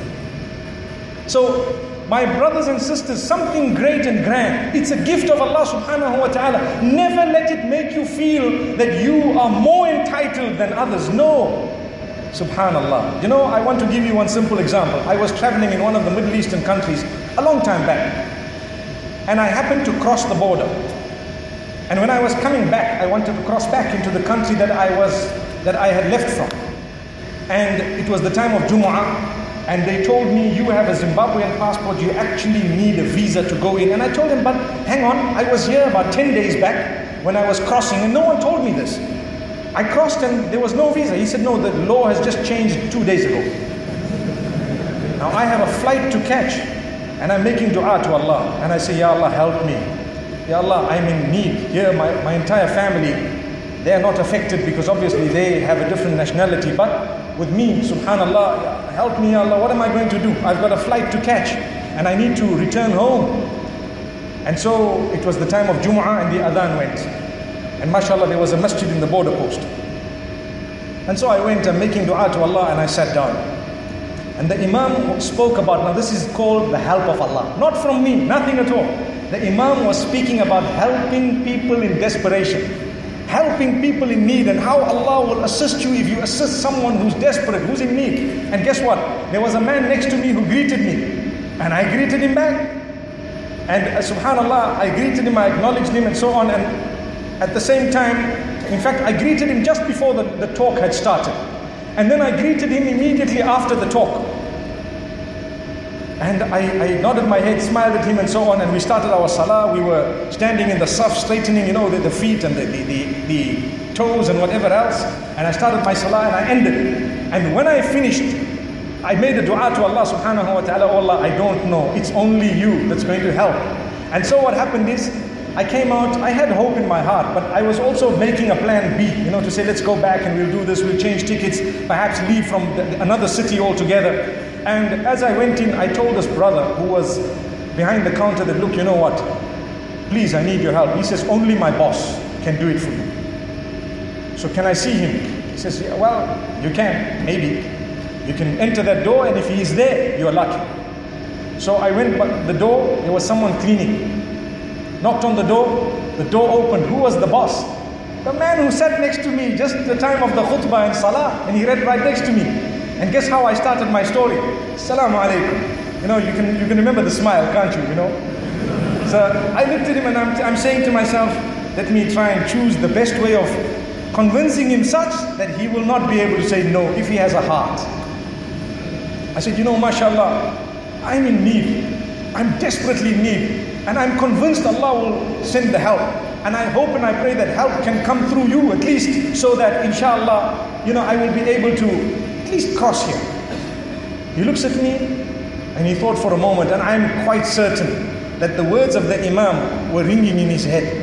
So, my brothers and sisters, something great and grand. It's a gift of Allah subhanahu wa ta'ala. Never let it make you feel that you are more entitled than others. No. Subhanallah. You know, I want to give you one simple example. I was traveling in one of the Middle Eastern countries a long time back. And I happened to cross the border. And when I was coming back, I wanted to cross back into the country that I was, that I had left from. And it was the time of Jumu'ah. And they told me, you have a Zimbabwean passport, you actually need a visa to go in. And I told them, but hang on, I was here about ten days back when I was crossing and no one told me this. I crossed and there was no visa. He said, no, the law has just changed two days ago. Now I have a flight to catch and I'm making dua to Allah. And I say, Ya Allah, help me. Ya Allah, I'm in need. Here, my, my entire family, they are not affected because obviously they have a different nationality. But with me, subhanallah, help me, Ya Allah, what am I going to do? I've got a flight to catch and I need to return home. And so it was the time of Jumu'ah and the adhan went. And mashallah, there was a masjid in the border post. And so I went and making dua to Allah and I sat down. And the Imam spoke about, now this is called the help of Allah. Not from me, nothing at all. The Imam was speaking about helping people in desperation. Helping people in need and how Allah will assist you if you assist someone who's desperate, who's in need. And guess what? There was a man next to me who greeted me. And I greeted him back. And uh, subhanallah, I greeted him, I acknowledged him and so on. And at the same time, in fact, I greeted him just before the, the talk had started. And then I greeted him immediately after the talk. And I, I nodded my head, smiled at him and so on, and we started our salah. We were standing in the saf, straightening, you know, the, the feet and the, the, the, the toes and whatever else. And I started my salah and I ended. And when I finished, I made a dua to Allah subhanahu wa ta'ala, oh Allah, I don't know. It's only you that's going to help. And so what happened is, I came out, I had hope in my heart, but I was also making a plan B, you know, to say, let's go back and we'll do this, we'll change tickets, perhaps leave from the, another city altogether. And as I went in, I told this brother who was behind the counter that, look, you know what, please, I need your help. He says, only my boss can do it for you. So can I see him? He says, yeah, well, you can, maybe. You can enter that door and if he is there, you're lucky. So I went by the door, there was someone cleaning. Knocked on the door, the door opened. Who was the boss? The man who sat next to me just at the time of the khutbah and salah, and he read right next to me. And guess how I started my story? Assalamu alaikum. You know, you can you can remember the smile, can't you? You know. So I looked at him and I'm I'm saying to myself, let me try and choose the best way of convincing him such that he will not be able to say no if he has a heart. I said, you know, mashallah, I'm in need. I'm desperately in need. And I'm convinced Allah will send the help. And I hope and I pray that help can come through you at least, so that inshallah, you know, I will be able to at least cross here. He looks at me and he thought for a moment, and I'm quite certain that the words of the Imam were ringing in his head.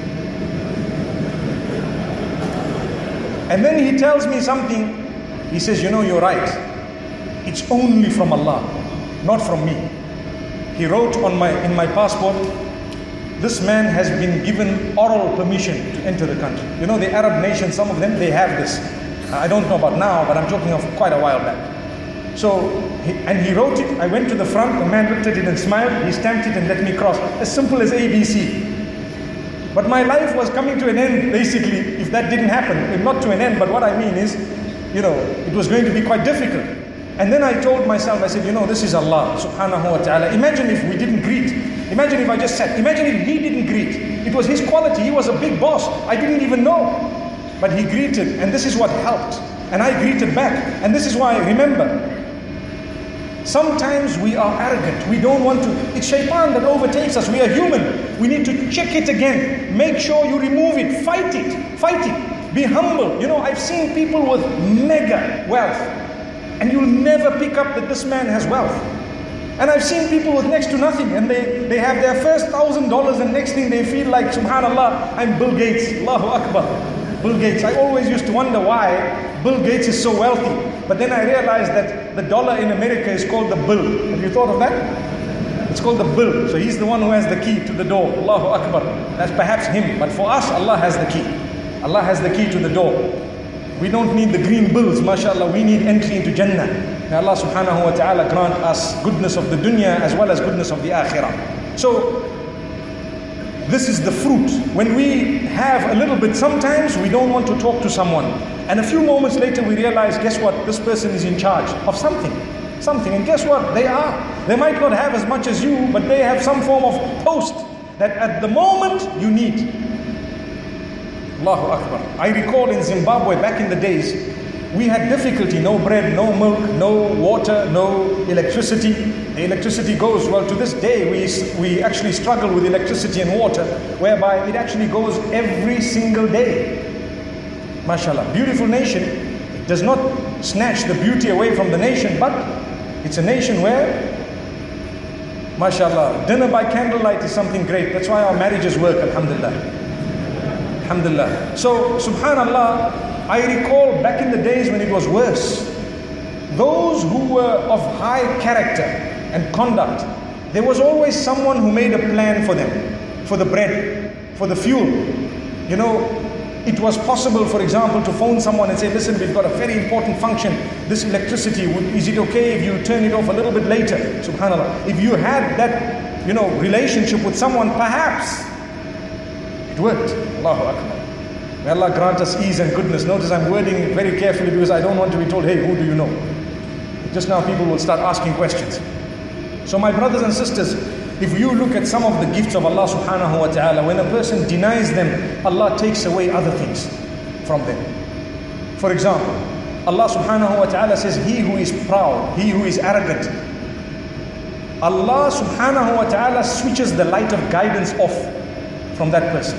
And then he tells me something. He says, you know, you're right. It's only from Allah, not from me. He wrote on my in my passport, this man has been given oral permission to enter the country. You know, the Arab nations, some of them, they have this. I don't know about now, but I'm talking of quite a while back. So, he, and he wrote it. I went to the front, the man looked at it and smiled. He stamped it and let me cross. As simple as A B C. But my life was coming to an end, basically, if that didn't happen. Not to an end, but what I mean is, you know, it was going to be quite difficult. And then I told myself, I said, you know, this is Allah subhanahu wa ta'ala. Imagine if we didn't greet. Imagine if I just sat. Imagine if he didn't greet. It was his quality. He was a big boss. I didn't even know. But he greeted, and this is what helped. And I greeted back. And this is why, remember, sometimes we are arrogant. We don't want to. It's shaitan that overtakes us. We are human. We need to check it again. Make sure you remove it. Fight it. Fight it. Be humble. You know, I've seen people with mega wealth. And you'll never pick up that this man has wealth. And I've seen people with next to nothing, and they, they have their first thousand dollars, and next thing they feel like, subhanallah, I'm Bill Gates. Allahu Akbar. Bill Gates. I always used to wonder why Bill Gates is so wealthy. But then I realized that the dollar in America is called the bill. Have you thought of that? It's called the bill. So he's the one who has the key to the door. Allahu Akbar. That's perhaps him. But for us, Allah has the key. Allah has the key to the door. We don't need the green bills, mashallah. We need entry into Jannah. May Allah subhanahu wa ta'ala grant us goodness of the dunya as well as goodness of the akhirah. So, this is the fruit. When we have a little bit, sometimes we don't want to talk to someone. And a few moments later we realize, guess what? This person is in charge of something. Something. And guess what? They are. They might not have as much as you, but they have some form of post that at the moment you need. Allahu Akbar. I recall in Zimbabwe back in the days, we had difficulty, no bread, no milk, no water, no electricity. The electricity goes, well, to this day, we, we actually struggle with electricity and water, whereby it actually goes every single day. MashaAllah, beautiful nation. It does not snatch the beauty away from the nation, but it's a nation where, MashaAllah, dinner by candlelight is something great. That's why our marriages work, alhamdulillah. Alhamdulillah. So, subhanallah, I recall back in the days when it was worse, those who were of high character and conduct, there was always someone who made a plan for them, for the bread, for the fuel. You know, it was possible, for example, to phone someone and say, listen, we've got a very important function, this electricity, is it okay if you turn it off a little bit later? Subhanallah. If you had that, you know, relationship with someone, perhaps it worked. Allahu Akbar. May Allah grant us ease and goodness. Notice I'm wording it very carefully because I don't want to be told, hey, who do you know? Just now people will start asking questions. So my brothers and sisters, if you look at some of the gifts of Allah subhanahu wa ta'ala, when a person denies them, Allah takes away other things from them. For example, Allah subhanahu wa ta'ala says, he who is proud, he who is arrogant, Allah subhanahu wa ta'ala switches the light of guidance off from that person.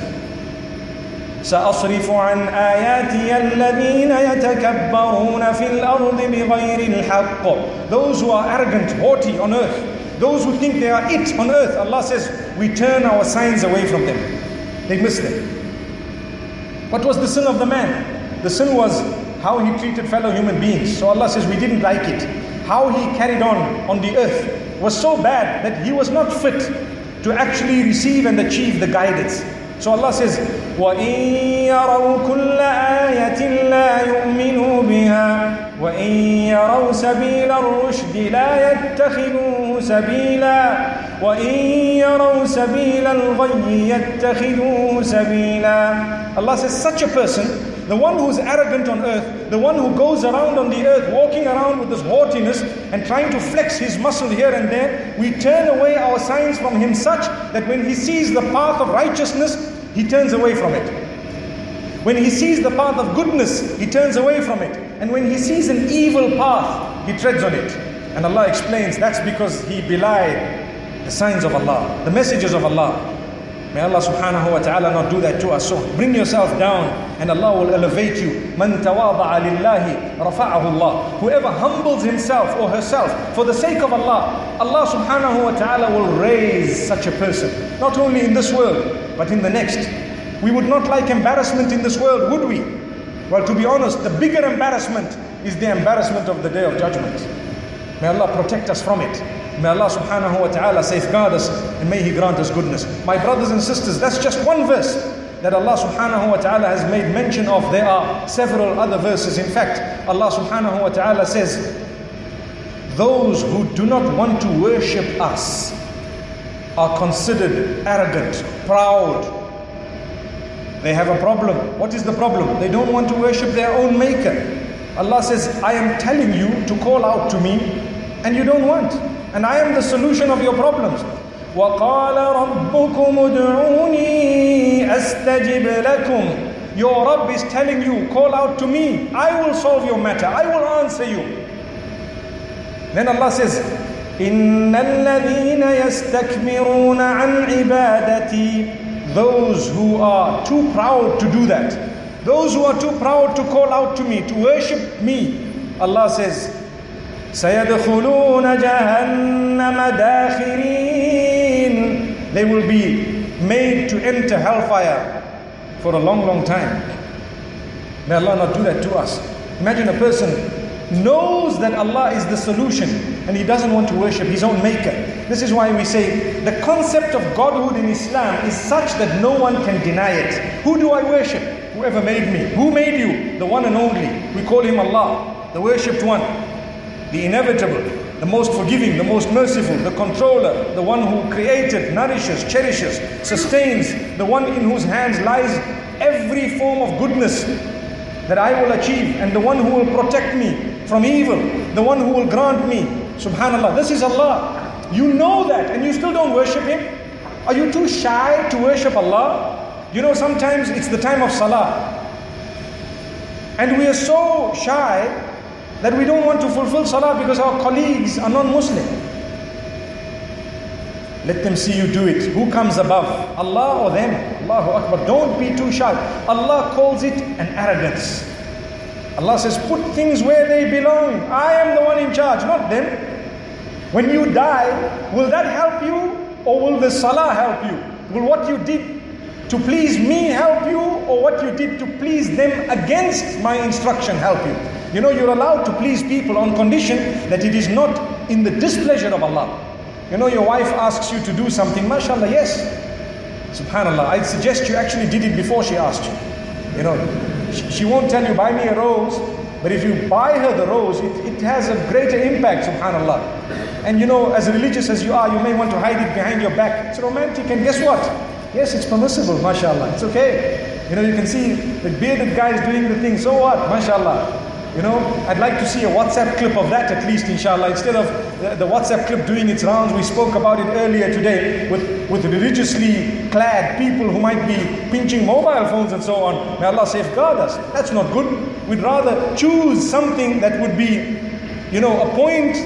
سأصرف عن آياتي الذين يتكبرون في الأرض بغير الحق. Those who are arrogant, haughty on earth, those who think they are it on earth, Allah says, we turn our signs away from them. They miss them. What was the sin of the man? The sin was how he treated fellow human beings. So Allah says, we didn't like it. How he carried on on the earth was so bad that he was not fit to actually receive and achieve the guidance. So Allah says, وَإِن يَرَوْا كُلَّ آيَةٍ لَا يُؤْمِنُوا بِهَا وَإِن يَرَوْا سَبِيلَ الرُّشْدِ لَا يَتَّخِذُوهُ سَبِيلًا وَإِن يَرَوْا سَبِيلَ الْغَيِّ يَتَّخِذُوهُ سَبِيلًا. Allah says, such a person, the one who's arrogant on earth, the one who goes around on the earth, walking around with this haughtiness and trying to flex his muscle here and there, we turn away our signs from him such that when he sees the path of righteousness, he turns away from it. When he sees the path of goodness, he turns away from it. And when he sees an evil path, he treads on it. And Allah explains that's because he belied the signs of Allah, the messages of Allah. May Allah subhanahu wa ta'ala not do that to us. So bring yourself down and Allah will elevate you. مَنْ تَوَاضَعَ لِلَّهِ رَفَعَهُ اللَّهُ. Whoever humbles himself or herself for the sake of Allah, Allah subhanahu wa ta'ala will raise such a person. Not only in this world, but in the next. We would not like embarrassment in this world, would we? Well, to be honest, the bigger embarrassment is the embarrassment of the Day of Judgment. May Allah protect us from it. May Allah subhanahu wa ta'ala safeguard us and may He grant us goodness. My brothers and sisters, that's just one verse that Allah subhanahu wa ta'ala has made mention of. There are several other verses. In fact, Allah subhanahu wa ta'ala says, those who do not want to worship us are considered arrogant, proud. They have a problem. What is the problem? They don't want to worship their own maker. Allah says, I am telling you to call out to me and you don't want. And I am the solution of your problems. وَقَالَ رَبُّكُمُ ادْعُونِي أَسْتَجِبْ لَكُمْ. Your Rabb is telling you, call out to me. I will solve your matter. I will answer you. Then Allah says, إِنَّ الَّذِينَ يَسْتَكْبِرُونَ عَنْ عِبَادَتِي. Those who are too proud to do that, those who are too proud to call out to me, to worship me, Allah says, سَيَدْخُلُونَ جَهَنَّمَ دَاخِرِينَ. They will be made to enter hellfire for a long, long time. May Allah not do that to us. Imagine a person knows that Allah is the solution and he doesn't want to worship his own maker. This is why we say the concept of Godhood in Islam is such that no one can deny it. Who do I worship? Whoever made me. Who made you? The one and only. We call Him Allah, the worshipped one, the inevitable, the most forgiving, the most merciful, the controller, the one who created, nourishes, cherishes, sustains, the one in whose hands lies every form of goodness that I will achieve, and the one who will protect me from evil, the one who will grant me. Subhanallah, this is Allah. You know that and you still don't worship Him? Are you too shy to worship Allah? You know, sometimes it's the time of Salah. And we are so shy that we don't want to fulfill Salah because our colleagues are non-Muslim. Let them see you do it. Who comes above? Allah or them? Allahu Akbar. Don't be too shy. Allah calls it an arrogance. Allah says, put things where they belong. I am the one in charge, not them. When you die, will that help you? Or will the Salah help you? Will what you did to please me help you? Or what you did to please them against my instruction help you? You know, you're allowed to please people on condition that it is not in the displeasure of Allah. You know, your wife asks you to do something, mashallah, yes. Subhanallah, I'd suggest you actually did it before she asked you. You know, she, she won't tell you, buy me a rose, but if you buy her the rose, it, it has a greater impact, subhanallah. And you know, as religious as you are, you may want to hide it behind your back. It's romantic, and guess what? Yes, it's permissible, mashallah, it's okay. You know, you can see the bearded guys doing the thing, so what, mashallah. You know, I'd like to see a WhatsApp clip of that at least, inshallah, instead of the, the WhatsApp clip doing its rounds. We spoke about it earlier today with, with religiously clad people who might be pinching mobile phones and so on. May Allah safeguard us. That's not good. We'd rather choose something that would be, you know, a point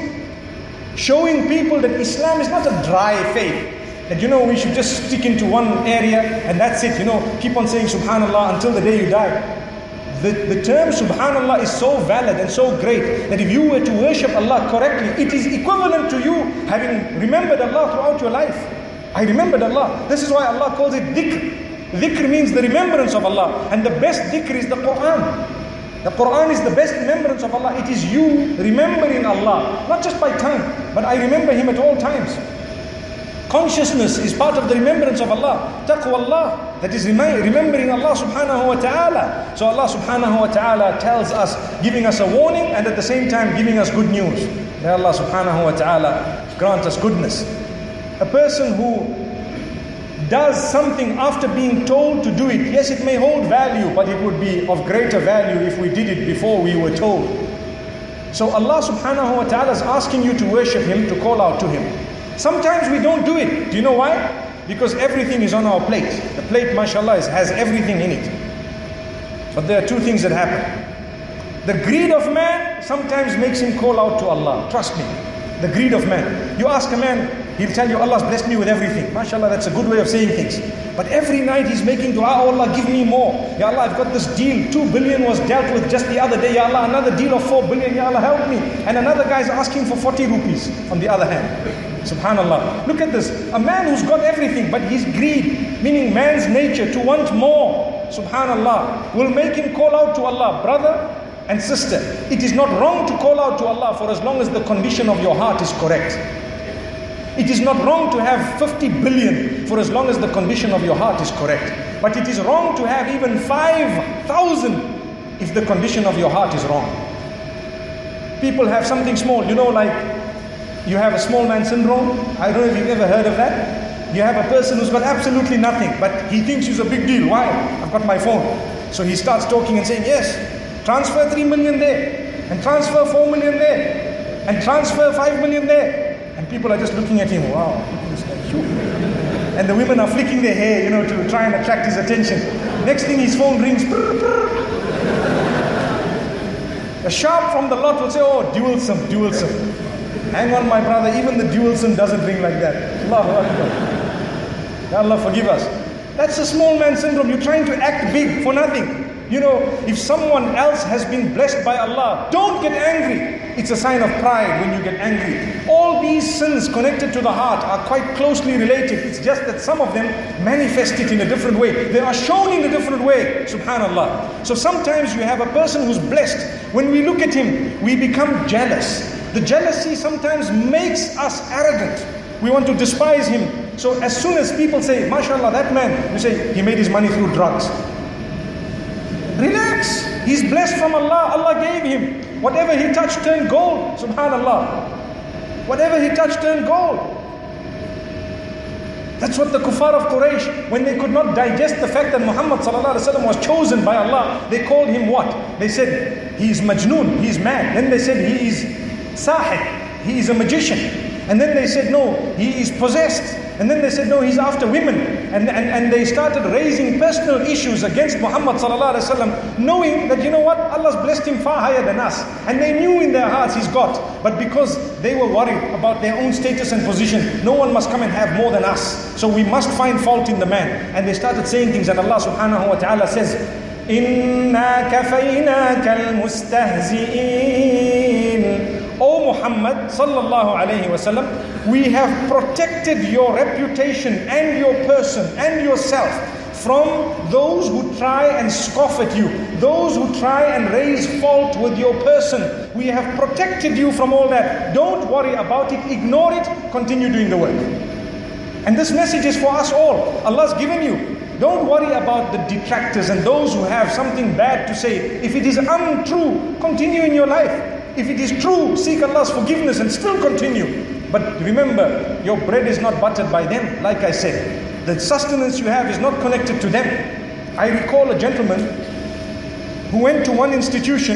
showing people that Islam is not a dry faith. That, you know, we should just stick into one area and that's it. You know, keep on saying subhanallah until the day you die. The, the term subhanallah is so valid and so great that if you were to worship Allah correctly, it is equivalent to you having remembered Allah throughout your life. I remembered Allah. This is why Allah calls it dhikr. Dhikr means the remembrance of Allah. And the best dhikr is the Quran. The Quran is the best remembrance of Allah. It is you remembering Allah, not just by tongue, but I remember Him at all times. Consciousness is part of the remembrance of Allah. Taqwa Allah, that is remembering Allah subhanahu wa ta'ala. So Allah subhanahu wa ta'ala tells us, giving us a warning and at the same time giving us good news. May Allah subhanahu wa ta'ala grant us goodness. A person who does something after being told to do it, yes, it may hold value, but it would be of greater value if we did it before we were told. So Allah subhanahu wa ta'ala is asking you to worship Him, to call out to Him. Sometimes we don't do it. Do you know why? Because everything is on our plate. The plate, mashallah, is, has everything in it. But there are two things that happen. The greed of man sometimes makes him call out to Allah. Trust me. The greed of man. You ask a man, he'll tell you, Allah's blessed me with everything. Mashallah, that's a good way of saying things. But every night he's making dua, oh Allah, give me more. Ya Allah, I've got this deal. Two billion was dealt with just the other day. Ya Allah, another deal of four billion. Ya Allah, help me. And another guy's asking for forty rupees on the other hand. Subhanallah. Look at this. A man who's got everything, but his greed, meaning man's nature to want more, subhanallah, will make him call out to Allah. Brother and sister, it is not wrong to call out to Allah for as long as the condition of your heart is correct. It is not wrong to have fifty billion for as long as the condition of your heart is correct. But it is wrong to have even five thousand if the condition of your heart is wrong. People have something small, you know, like you have a small man syndrome. I don't know if you've ever heard of that. You have a person who's got absolutely nothing, but he thinks he's a big deal. Why? I've got my phone. So he starts talking and saying, yes, transfer three million there, and transfer four million there, and transfer five million there. And people are just looking at him, wow, look at this guy. And the women are flicking their hair, you know, to try and attract his attention. Next thing his phone rings. A sharp from the lot will say, oh, dual SIM, dual SIM. Hang on, my brother, even the dual SIM doesn't ring like that. Allahu Akbar. Allah forgive us. That's a small man syndrome. You're trying to act big for nothing. You know, if someone else has been blessed by Allah, don't get angry. It's a sign of pride when you get angry. All these sins connected to the heart are quite closely related. It's just that some of them manifest it in a different way. They are shown in a different way. Subhanallah. So sometimes you have a person who's blessed. When we look at him, we become jealous. The jealousy sometimes makes us arrogant. We want to despise him. So as soon as people say, mashallah, that man, we say, he made his money through drugs. Relax. He's blessed from Allah. Allah gave him. Whatever he touched turned gold. Subhanallah. Whatever he touched turned gold. That's what the kuffar of Quraysh, when they could not digest the fact that Muhammad sallallahu alaihi wasallam was chosen by Allah, they called him what? They said, he is majnoon, he is mad. Then they said, he is sahir, he is a magician. And then they said, no, he is possessed. And then they said, no, he's after women. And, and, and they started raising personal issues against Muhammad sallallahu alaihi wasallam, knowing that, you know what, Allah's blessed him far higher than us. And they knew in their hearts he's got. But because they were worried about their own status and position, no one must come and have more than us. So we must find fault in the man. And they started saying things, and Allah subhanahu wa ta'ala says, إِنَّا كَفَيْنَاكَ الْمُسْتَهْزِئِينَ. O Muhammad sallallahu alayhi wasallam, we have protected your reputation and your person and yourself from those who try and scoff at you, those who try and raise fault with your person. We have protected you from all that. Don't worry about it, ignore it, continue doing the work. And this message is for us all. Allah's given you. Don't worry about the detractors and those who have something bad to say. If it is untrue, continue in your life. If it is true, seek Allah's forgiveness and still continue. But remember, your bread is not buttered by them. Like I said, the sustenance you have is not connected to them. I recall a gentleman who went to one institution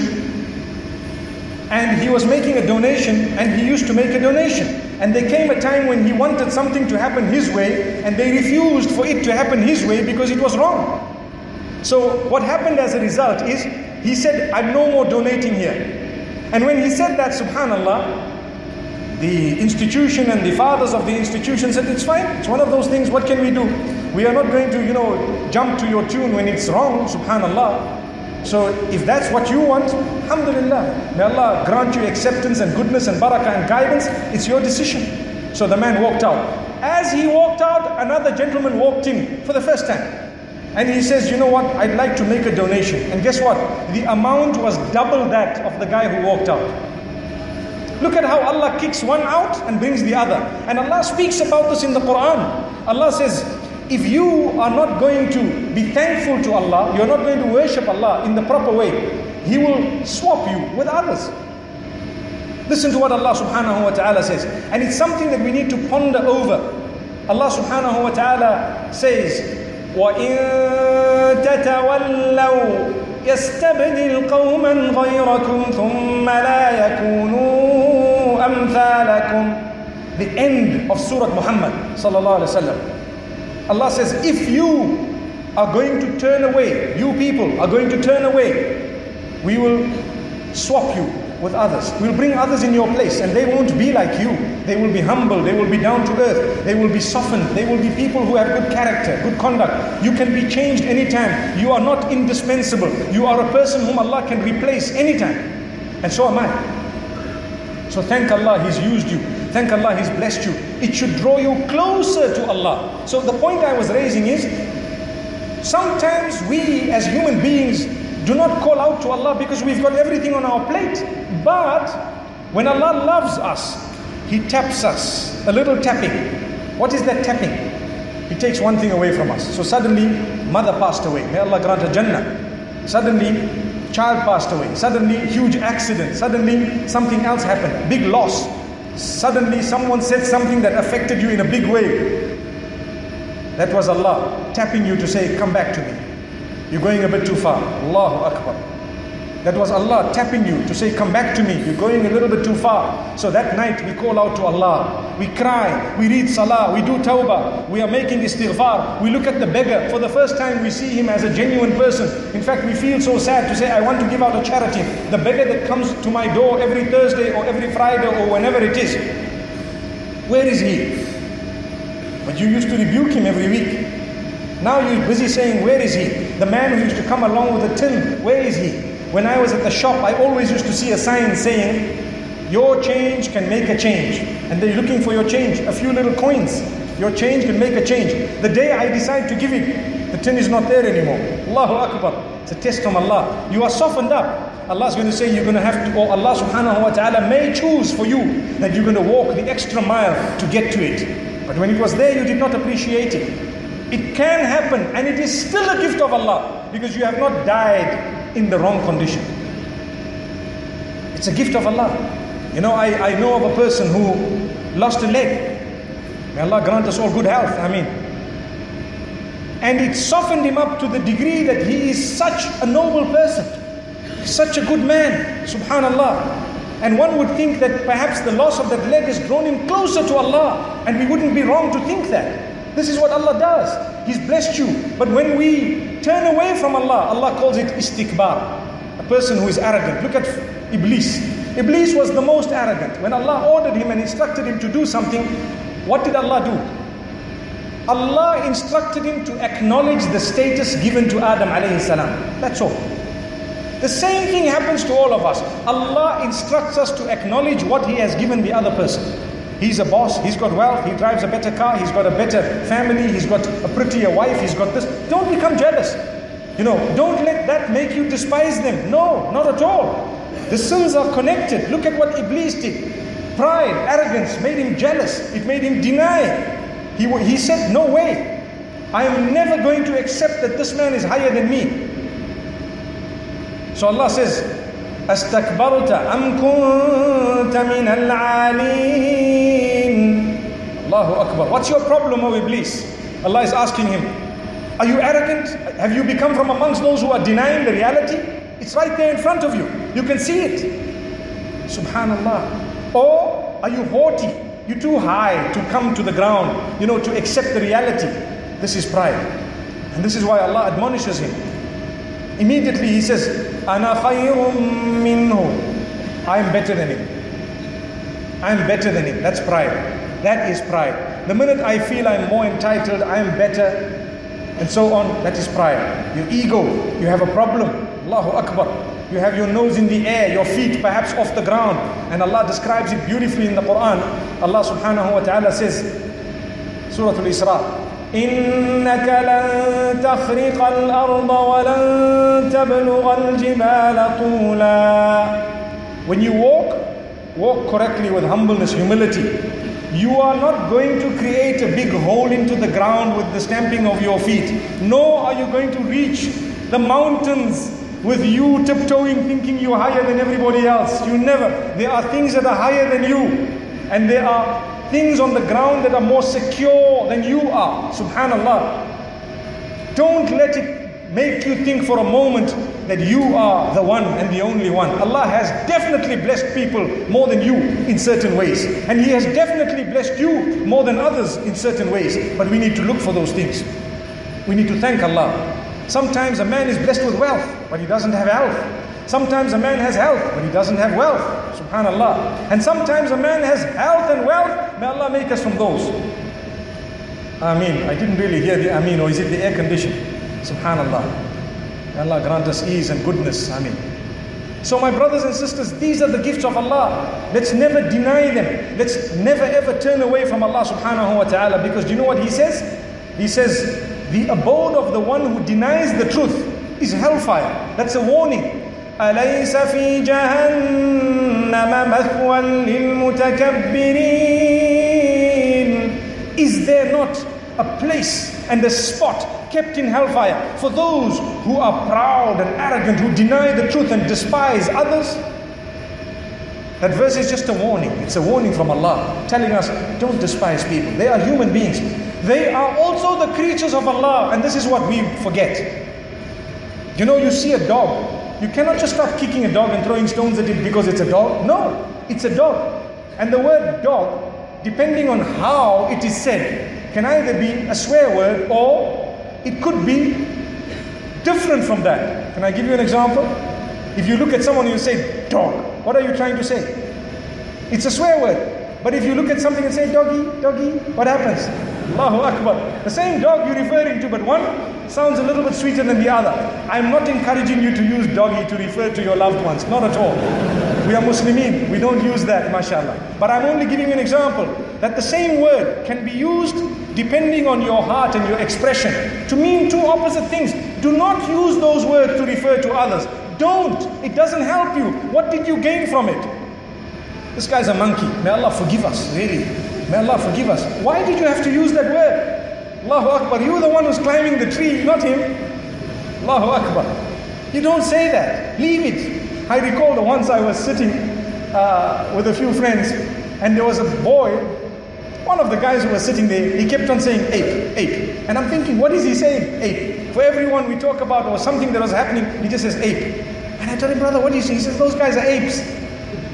and he was making a donation, and he used to make a donation. And there came a time when he wanted something to happen his way, and they refused for it to happen his way because it was wrong. So what happened as a result is, he said, I'm no more donating here. And when he said that, subhanallah, the institution and the fathers of the institution said, it's fine, it's one of those things, what can we do? We are not going to, you know, jump to your tune when it's wrong, subhanallah. So if that's what you want, alhamdulillah, may Allah grant you acceptance and goodness and barakah and guidance, it's your decision. So the man walked out. As he walked out, another gentleman walked in for the first time. And he says, you know what, I'd like to make a donation. And guess what? The amount was double that of the guy who walked out. Look at how Allah kicks one out and brings the other. And Allah speaks about this in the Quran. Allah says, if you are not going to be thankful to Allah, you're not going to worship Allah in the proper way, He will swap you with others. Listen to what Allah subhanahu wa ta'ala says. And it's something that we need to ponder over. Allah subhanahu wa ta'ala says, وَإِن تَتَوَلَّوْا يَسْتَبْدِلْ قَوْمًا غَيْرَكُمْ ثُمَّ لَا يَكُونُوا أَمْثَالَكُمْ. The end of Surah Muhammad sallallahu alaihi wasallam. Allah says, if you are going to turn away, you people are going to turn away, we will swap you with others. We'll bring others in your place, and they won't be like you. They will be humble, they will be down to earth, they will be softened, they will be people who have good character, good conduct. You can be changed anytime. You are not indispensable. You are a person whom Allah can replace anytime. And so am I. So thank Allah He's used you. Thank Allah He's blessed you. It should draw you closer to Allah. So the point I was raising is, sometimes we as human beings do not call out to Allah because we've got everything on our plate. But when Allah loves us, He taps us. A little tapping. What is that tapping? He takes one thing away from us. So suddenly, mother passed away. May Allah grant her Jannah. Suddenly, child passed away. Suddenly, huge accident. Suddenly, something else happened. Big loss. Suddenly, someone said something that affected you in a big way. That was Allah tapping you to say, come back to me. You're going a bit too far. Allahu Akbar. That was Allah tapping you to say, come back to me. You're going a little bit too far. So that night we call out to Allah. We cry. We read salah. We do tawbah. We are making istighfar. We look at the beggar. For the first time we see him as a genuine person. In fact, we feel so sad to say, I want to give out a charity. The beggar that comes to my door every Thursday or every Friday or whenever it is. Where is he? But you used to rebuke him every week. Now you're busy saying, where is he? The man who used to come along with a tin, where is he? When I was at the shop, I always used to see a sign saying, your change can make a change. And they're looking for your change, a few little coins. Your change can make a change. The day I decide to give it, the tin is not there anymore. Allahu Akbar. It's a test from Allah. You are softened up. Allah's going to say you're going to have to, or Allah subhanahu wa ta'ala may choose for you that you're going to walk the extra mile to get to it. But when it was there, you did not appreciate it. It can happen, and it is still a gift of Allah because you have not died in the wrong condition. It's a gift of Allah. You know, I, I know of a person who lost a leg. May Allah grant us all good health. I mean. And it softened him up to the degree that he is such a noble person. Such a good man. Subhanallah. And one would think that perhaps the loss of that leg has drawn him closer to Allah. And we wouldn't be wrong to think that. This is what Allah does. He's blessed you. But when we turn away from Allah, Allah calls it istikbar. A person who is arrogant. Look at Iblis. Iblis was the most arrogant. When Allah ordered him and instructed him to do something, what did Allah do? Allah instructed him to acknowledge the status given to Adam alayhi salam. That's all. The same thing happens to all of us. Allah instructs us to acknowledge what He has given the other person. He's a boss, he's got wealth, he drives a better car, he's got a better family, he's got a prettier wife, he's got this. Don't become jealous. You know, don't let that make you despise them. No, not at all. The sins are connected. Look at what Iblis did. Pride, arrogance made him jealous. It made him deny. He, he said, no way. I am never going to accept that this man is higher than me. So Allah says, أَسْتَكْبَرْتَ أَمْ كُنْتَ مِنَ الْعَالِينَ. Allahu Akbar. What's your problem, O Iblis? Allah is asking him, are you arrogant? Have you become from amongst those who are denying the reality? It's right there in front of you. You can see it. Subhanallah. Or are you haughty? You're too high to come to the ground, you know, to accept the reality. This is pride. And this is why Allah admonishes him. Immediately he says, Ana khayrun minhu. I am better than him. I am better than him. That's pride. That is pride. The minute I feel I'm more entitled, I am better, and so on, that is pride. Your ego, you have a problem. Allahu Akbar. You have your nose in the air, your feet perhaps off the ground. And Allah describes it beautifully in the Quran. Allah subhanahu wa ta'ala says, Surah Al-Isra, إِنَّكَ لَن تَخْرِقَ الْأَرْضَ وَلَن تَبْلُغَ الْجِبَالَ طُولًا. When you walk, walk correctly with humbleness, humility. You are not going to create a big hole into the ground with the stamping of your feet. Nor are you going to reach the mountains with you tiptoeing, thinking you're higher than everybody else. You never. There are things that are higher than you. And there are things on the ground that are more secure than you are. Subhanallah. Don't let it make you think for a moment that you are the one and the only one. Allah has definitely blessed people more than you in certain ways. And He has definitely blessed you more than others in certain ways. But we need to look for those things. We need to thank Allah. Sometimes a man is blessed with wealth, but he doesn't have health. Sometimes a man has health, but he doesn't have wealth. Subhanallah. And sometimes a man has health and wealth. May Allah make us from those. Ameen. I didn't really hear the Ameen, or is it the air condition? Subhanallah. May Allah grant us ease and goodness. Ameen. So my brothers and sisters, these are the gifts of Allah. Let's never deny them. Let's never ever turn away from Allah subhanahu wa ta'ala. Because do you know what He says? He says, the abode of the one who denies the truth is hellfire. That's a warning. أَلَيْسَ فِي جَهَنَّمَ مَثْوًى لِلْمُتَكَبِّرِينَ. Is there not a place and a spot kept in hellfire for those who are proud and arrogant, who deny the truth and despise others? That verse is just a warning. It's a warning from Allah, telling us, don't despise people. They are human beings. They are also the creatures of Allah. And this is what we forget. You know, you see a dog. You cannot just start kicking a dog and throwing stones at it because it's a dog. No, it's a dog. And the word dog, depending on how it is said, can either be a swear word or it could be different from that. Can I give you an example? If you look at someone and you say, dog, what are you trying to say? It's a swear word. But if you look at something and say, doggy, doggy, what happens? Allahu Akbar. The same dog you're referring to, but one sounds a little bit sweeter than the other. I'm not encouraging you to use doggy to refer to your loved ones. Not at all. We are Muslimin. We don't use that, mashallah. But I'm only giving you an example that the same word can be used depending on your heart and your expression to mean two opposite things. Do not use those words to refer to others. Don't. It doesn't help you. What did you gain from it? This guy's a monkey. May Allah forgive us, really. May Allah forgive us. Why did you have to use that word? Allahu Akbar. You're the one who's climbing the tree, not him. Allahu Akbar. You don't say that. Leave it. I recall the once I was sitting uh, with a few friends, and there was a boy, one of the guys who was sitting there, he kept on saying ape, ape. And I'm thinking, what is he saying? Ape. For everyone we talk about or something that was happening, he just says ape. And I told him, brother, what do you say? He says, those guys are apes.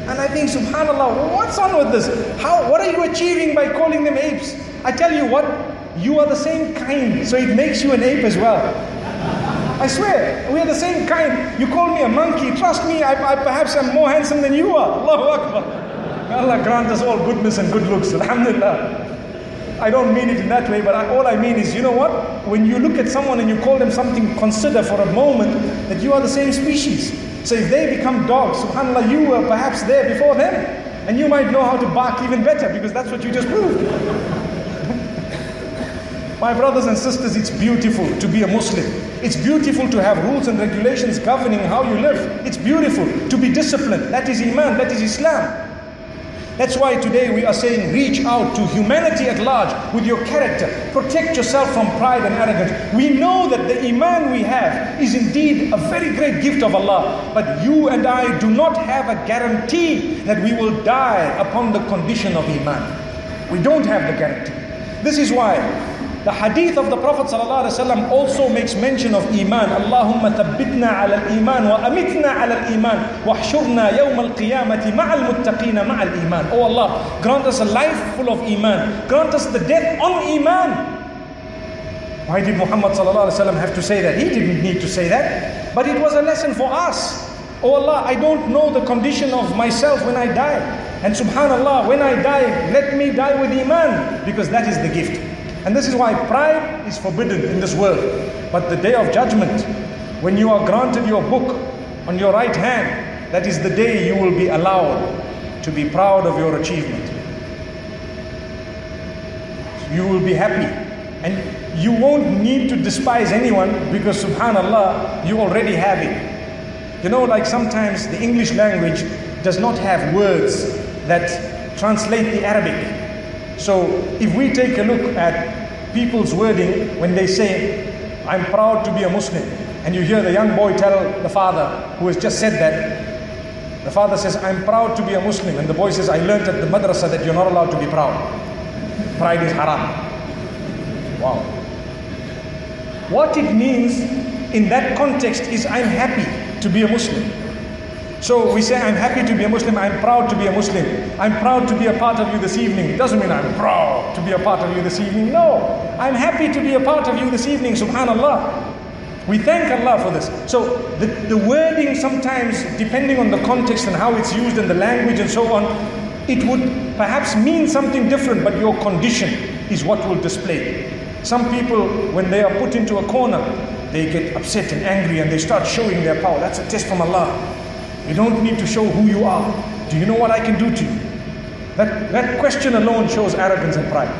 And I think, subhanallah, what's on with this? How, what are you achieving by calling them apes? I tell you what, you are the same kind, so it makes you an ape as well. I swear, we are the same kind. You call me a monkey, trust me, I, I perhaps am more handsome than you are. Allahu Akbar. Allah grant us all goodness and good looks, alhamdulillah. I don't mean it in that way, but I, all I mean is, you know what? When you look at someone and you call them something, consider for a moment that you are the same species. So if they become dogs, subhanAllah, you were perhaps there before them. And you might know how to bark even better, because that's what you just proved. My brothers and sisters, it's beautiful to be a Muslim. It's beautiful to have rules and regulations governing how you live. It's beautiful to be disciplined. That is Iman, that is Islam. That's why today we are saying, reach out to humanity at large with your character. Protect yourself from pride and arrogance. We know that the Iman we have is indeed a very great gift of Allah. But you and I do not have a guarantee that we will die upon the condition of Iman. We don't have the guarantee. This is why the hadith of the Prophet ﷺ also makes mention of Iman. Allahumma thabbitna ala al-Iman wa amitna ala al-Iman wa hshurna yawm al-qiyamati ma'al muttaqina ma'al Iman. Oh Allah, grant us a life full of Iman. Grant us the death on Iman. Why did Muhammad ﷺ have to say that? He didn't need to say that. But it was a lesson for us. Oh Allah, I don't know the condition of myself when I die. And subhanallah, when I die, let me die with Iman, because that is the gift. And this is why pride is forbidden in this world. But the day of judgment, when you are granted your book on your right hand, that is the day you will be allowed to be proud of your achievement. You will be happy. And you won't need to despise anyone, because subhanallah, you already have it. You know, like sometimes the English language does not have words that translate the Arabic. So if we take a look at people's wording when they say, I'm proud to be a Muslim, and you hear the young boy tell the father who has just said that, the father says, I'm proud to be a Muslim, and the boy says, I learned at the madrasa that you're not allowed to be proud. Pride is haram. Wow. What it means in that context is, I'm happy to be a Muslim. So we say, I'm happy to be a Muslim, I'm proud to be a Muslim, I'm proud to be a part of you this evening. It doesn't mean I'm proud to be a part of you this evening. No, I'm happy to be a part of you this evening, subhanallah. We thank Allah for this. So the, the wording sometimes, depending on the context and how it's used in the language and so on, it would perhaps mean something different, but your condition is what will display. Some people, when they are put into a corner, they get upset and angry and they start showing their power. That's a test from Allah. You don't need to show who you are. Do you know what I can do to you? That, that question alone shows arrogance and pride.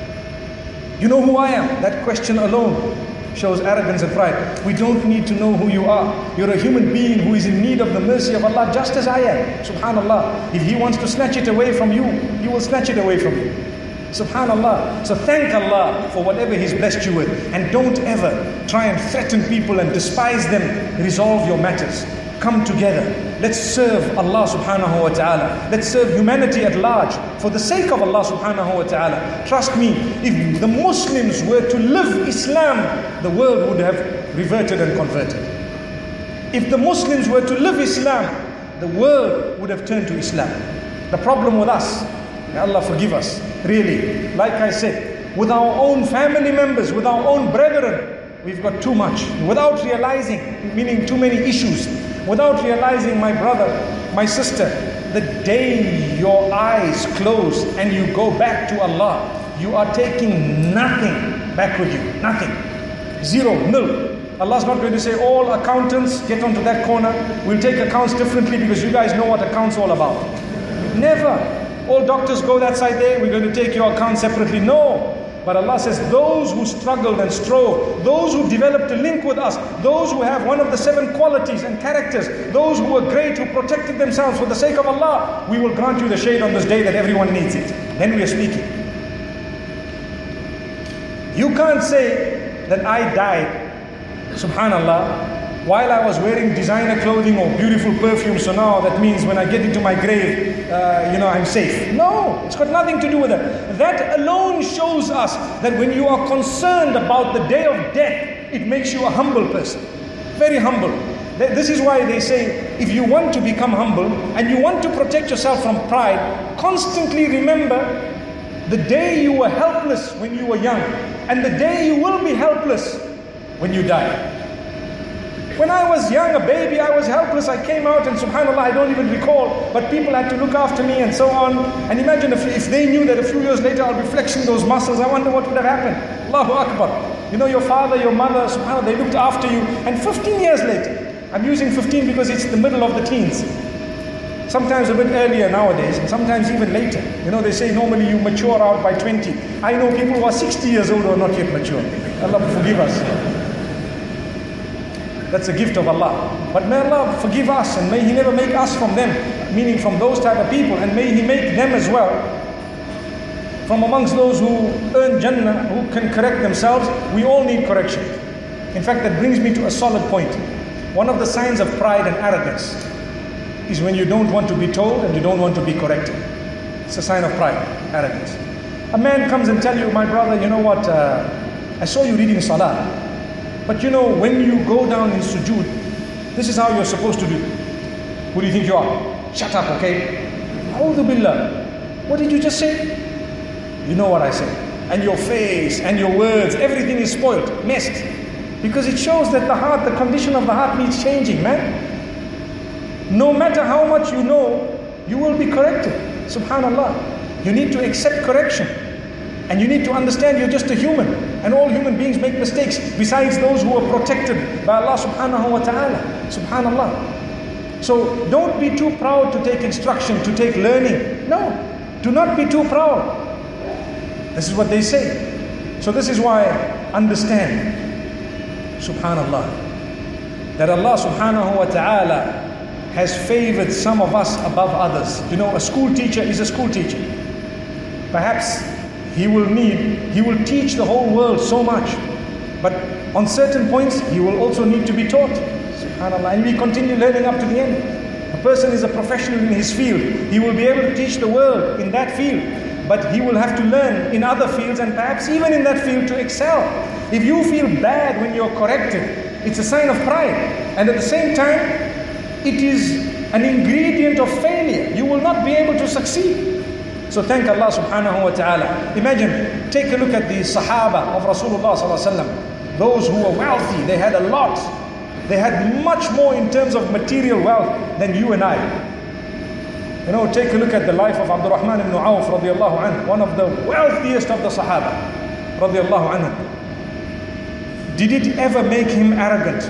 You know who I am? That question alone shows arrogance and pride. We don't need to know who you are. You're a human being who is in need of the mercy of Allah, just as I am. Subhanallah. If He wants to snatch it away from you, He will snatch it away from you. Subhanallah. So thank Allah for whatever He's blessed you with. And don't ever try and threaten people and despise them. Resolve your matters. Come together. Let's serve Allah subhanahu wa ta'ala. Let's serve humanity at large for the sake of Allah subhanahu wa ta'ala. Trust me, if the Muslims were to live Islam, the world would have reverted and converted. If the Muslims were to live Islam, the world would have turned to Islam. The problem with us, may Allah forgive us, really, like I said, with our own family members, with our own brethren, we've got too much. Without realizing, meaning too many issues. Without realizing, my brother, my sister, the day your eyes close and you go back to Allah, you are taking nothing back with you. Nothing. Zero. Nil. Allah's not going to say, all accountants, get onto that corner. We'll take accounts differently because you guys know what accounts all about. Never. All doctors go that side there, we're going to take your account separately. No. But Allah says, those who struggled and strove, those who developed a link with us, those who have one of the seven qualities and characters, those who were great, who protected themselves for the sake of Allah, we will grant you the shade on this day that everyone needs it. Then we are speaking. You can't say that I died, subhanallah, while I was wearing designer clothing or beautiful perfume, so now that means when I get into my grave, uh, you know, I'm safe. No, it's got nothing to do with that. That alone shows us that when you are concerned about the day of death, it makes you a humble person. Very humble. This is why they say, if you want to become humble and you want to protect yourself from pride, constantly remember the day you were helpless when you were young, and the day you will be helpless when you die. When I was young, a baby, I was helpless. I came out and subhanAllah, I don't even recall, but people had to look after me and so on. And imagine if, if they knew that a few years later I'll be flexing those muscles, I wonder what would have happened. Allahu Akbar. You know, your father, your mother, subhanAllah, they looked after you. And fifteen years later, I'm using fifteen because it's the middle of the teens. Sometimes a bit earlier nowadays, and sometimes even later. You know, they say normally you mature out by twenty. I know people who are sixty years old who are not yet mature. Allah forgive us. That's a gift of Allah. But may Allah forgive us, and may He never make us from them, meaning from those type of people, and may He make them as well from amongst those who earn Jannah, who can correct themselves. We all need correction. In fact, that brings me to a solid point. One of the signs of pride and arrogance is when you don't want to be told and you don't want to be corrected. It's a sign of pride, arrogance. A man comes and tells you, my brother, you know what, uh, I saw you reading Salah. But you know, when you go down in sujood, this is how you're supposed to do. Who do you think you are? Shut up, okay? A'udhu billah. What did you just say? You know what I said. And your face and your words, everything is spoiled, messed. Because it shows that the heart, the condition of the heart needs changing, man. No matter how much you know, you will be corrected. Subhanallah. You need to accept correction. And you need to understand you're just a human. And all human beings make mistakes, besides those who are protected by Allah subhanahu wa ta'ala. Subhanallah. So don't be too proud to take instruction, to take learning. No, do not be too proud. This is what they say. So this is why understand, subhanallah, that Allah subhanahu wa ta'ala has favored some of us above others. You know, a school teacher is a school teacher. Perhaps He will need, he will teach the whole world so much. But on certain points, he will also need to be taught. SubhanAllah. And we continue learning up to the end. A person is a professional in his field. He will be able to teach the world in that field. But he will have to learn in other fields, and perhaps even in that field, to excel. If you feel bad when you're corrected, it's a sign of pride. And at the same time, it is an ingredient of failure. You will not be able to succeed. So thank Allah subhanahu wa ta'ala. Imagine, take a look at the Sahaba of Rasulullah sallallahu alaihi wasallam. Those who were wealthy, they had a lot. They had much more in terms of material wealth than you and I. You know, take a look at the life of Abdurrahman ibn Auf radiallahu anhu, one of the wealthiest of the Sahaba radiallahu anhu. Did it ever make him arrogant?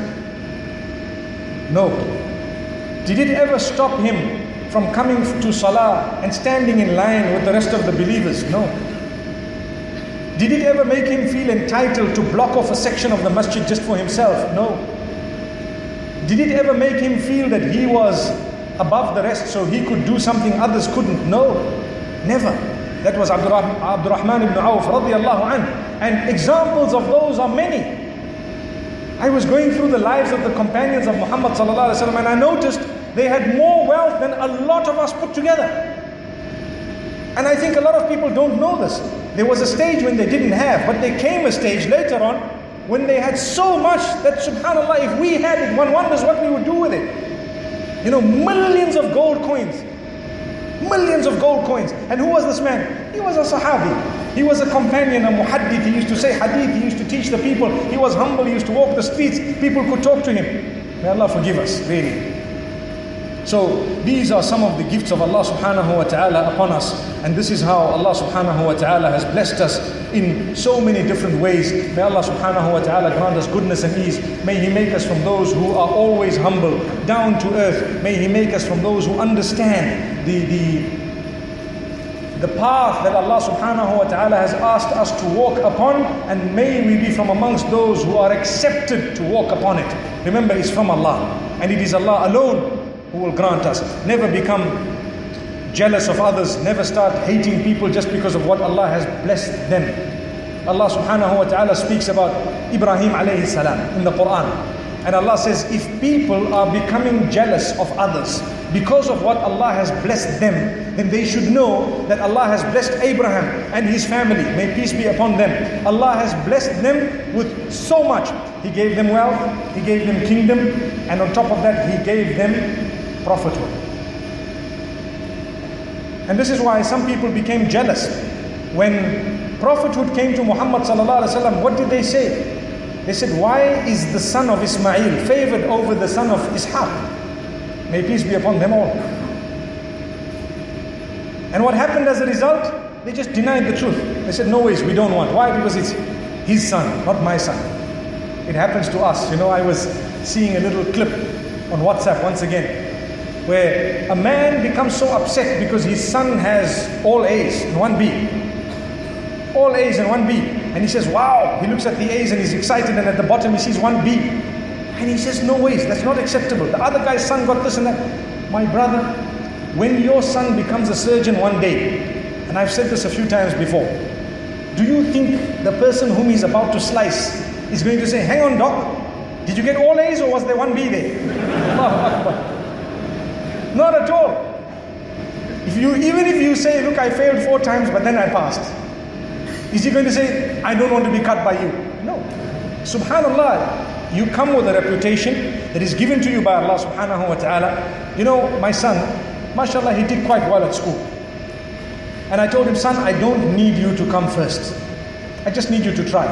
No. Did it ever stop him from coming to Salah and standing in line with the rest of the believers? No. Did it ever make him feel entitled to block off a section of the masjid just for himself? No. Did it ever make him feel that he was above the rest so he could do something others couldn't? No. Never. That was Abdurrahman ibn Auf radiallahu anhu. And examples of those are many. I was going through the lives of the companions of Muhammad sallallahu alaihi wasallam, and I noticed they had more wealth than a lot of us put together. And I think a lot of people don't know this. There was a stage when they didn't have, but there came a stage later on when they had so much that subhanAllah, if we had it, one wonders what we would do with it. You know, millions of gold coins. Millions of gold coins. And who was this man? He was a Sahabi. He was a companion, a muhaddith. He used to say hadith. He used to teach the people. He was humble. He used to walk the streets. People could talk to him. May Allah forgive us, really. So these are some of the gifts of Allah subhanahu wa ta'ala upon us. And this is how Allah subhanahu wa ta'ala has blessed us in so many different ways. May Allah subhanahu wa ta'ala grant us goodness and ease. May He make us from those who are always humble, down to earth. May He make us from those who understand the, the, the path that Allah subhanahu wa ta'ala has asked us to walk upon. And may we be from amongst those who are accepted to walk upon it. Remember, it's from Allah. And it is Allah alone who will grant us. Never become jealous of others. Never start hating people just because of what Allah has blessed them. Allah subhanahu wa ta'ala speaks about Ibrahim alayhi salam in the Quran. And Allah says, if people are becoming jealous of others because of what Allah has blessed them, then they should know that Allah has blessed Abraham and his family. May peace be upon them. Allah has blessed them with so much. He gave them wealth, He gave them kingdom, and on top of that, He gave them prophethood. And this is why some people became jealous. When prophethood came to Muhammad sallallahu alaihi wasallam, what did they say? They said, why is the son of Ismail favored over the son of Ishaq? May peace be upon them all. And what happened as a result? They just denied the truth. They said, no ways, we don't want. Why? Because it's his son, not my son. It happens to us. You know, I was seeing a little clip on WhatsApp once again, where a man becomes so upset because his son has all A's and one B. All A's and one B. And he says, wow, he looks at the A's and he's excited, and at the bottom he sees one B. And he says, no ways, that's not acceptable. The other guy's son got this and that. My brother, when your son becomes a surgeon one day, and I've said this a few times before, do you think the person whom he's about to slice is going to say, hang on doc, did you get all A's or was there one B there? Allahu Akbar. Not at all. If you, even if you say, look, I failed four times, but then I passed. Is he going to say, I don't want to be cut by you? No. Subhanallah, you come with a reputation that is given to you by Allah subhanahu wa ta'ala. You know, my son, mashallah, he did quite well at school. And I told him, son, I don't need you to come first. I just need you to try.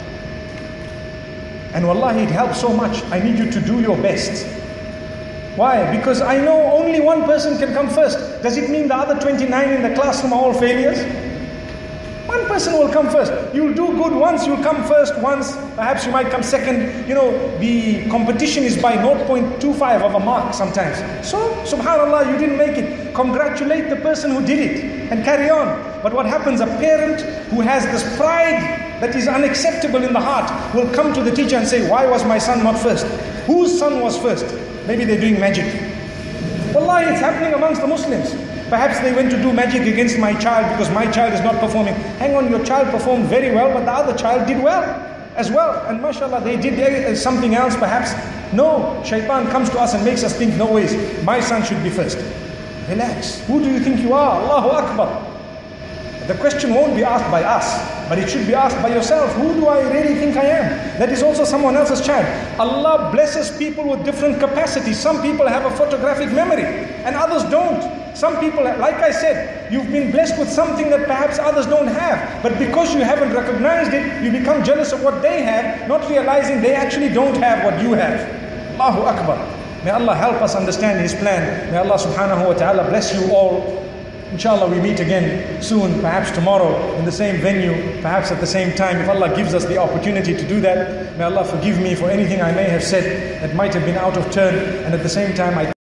And wallahi, it helps so much. I need you to do your best. Why? Because I know only one person can come first. Does it mean the other twenty-nine in the classroom are all failures? One person will come first. You'll do good once, you'll come first once, perhaps you might come second. You know, the competition is by zero point two five of a mark sometimes. So, subhanallah, you didn't make it. Congratulate the person who did it and carry on. But what happens, a parent who has this pride that is unacceptable in the heart will come to the teacher and say, why was my son not first? Whose son was first? Maybe they're doing magic. Wallahi, it's happening amongst the Muslims. Perhaps they went to do magic against my child because my child is not performing. Hang on, your child performed very well, but the other child did well as well. And mashallah, they did something else perhaps. No, shaitan comes to us and makes us think, no ways, my son should be first. Relax. Who do you think you are? Allahu Akbar. The question won't be asked by us, but it should be asked by yourself. Who do I really think I am? That is also someone else's child. Allah blesses people with different capacities. Some people have a photographic memory and others don't. Some people, like I said, you've been blessed with something that perhaps others don't have. But because you haven't recognized it, you become jealous of what they have, not realizing they actually don't have what you have. Allahu Akbar. May Allah help us understand His plan. May Allah subhanahu wa ta'ala bless you all. Inshallah, we meet again soon, perhaps tomorrow, in the same venue, perhaps at the same time, if Allah gives us the opportunity to do that. May Allah forgive me for anything I may have said that might have been out of turn, and at the same time, I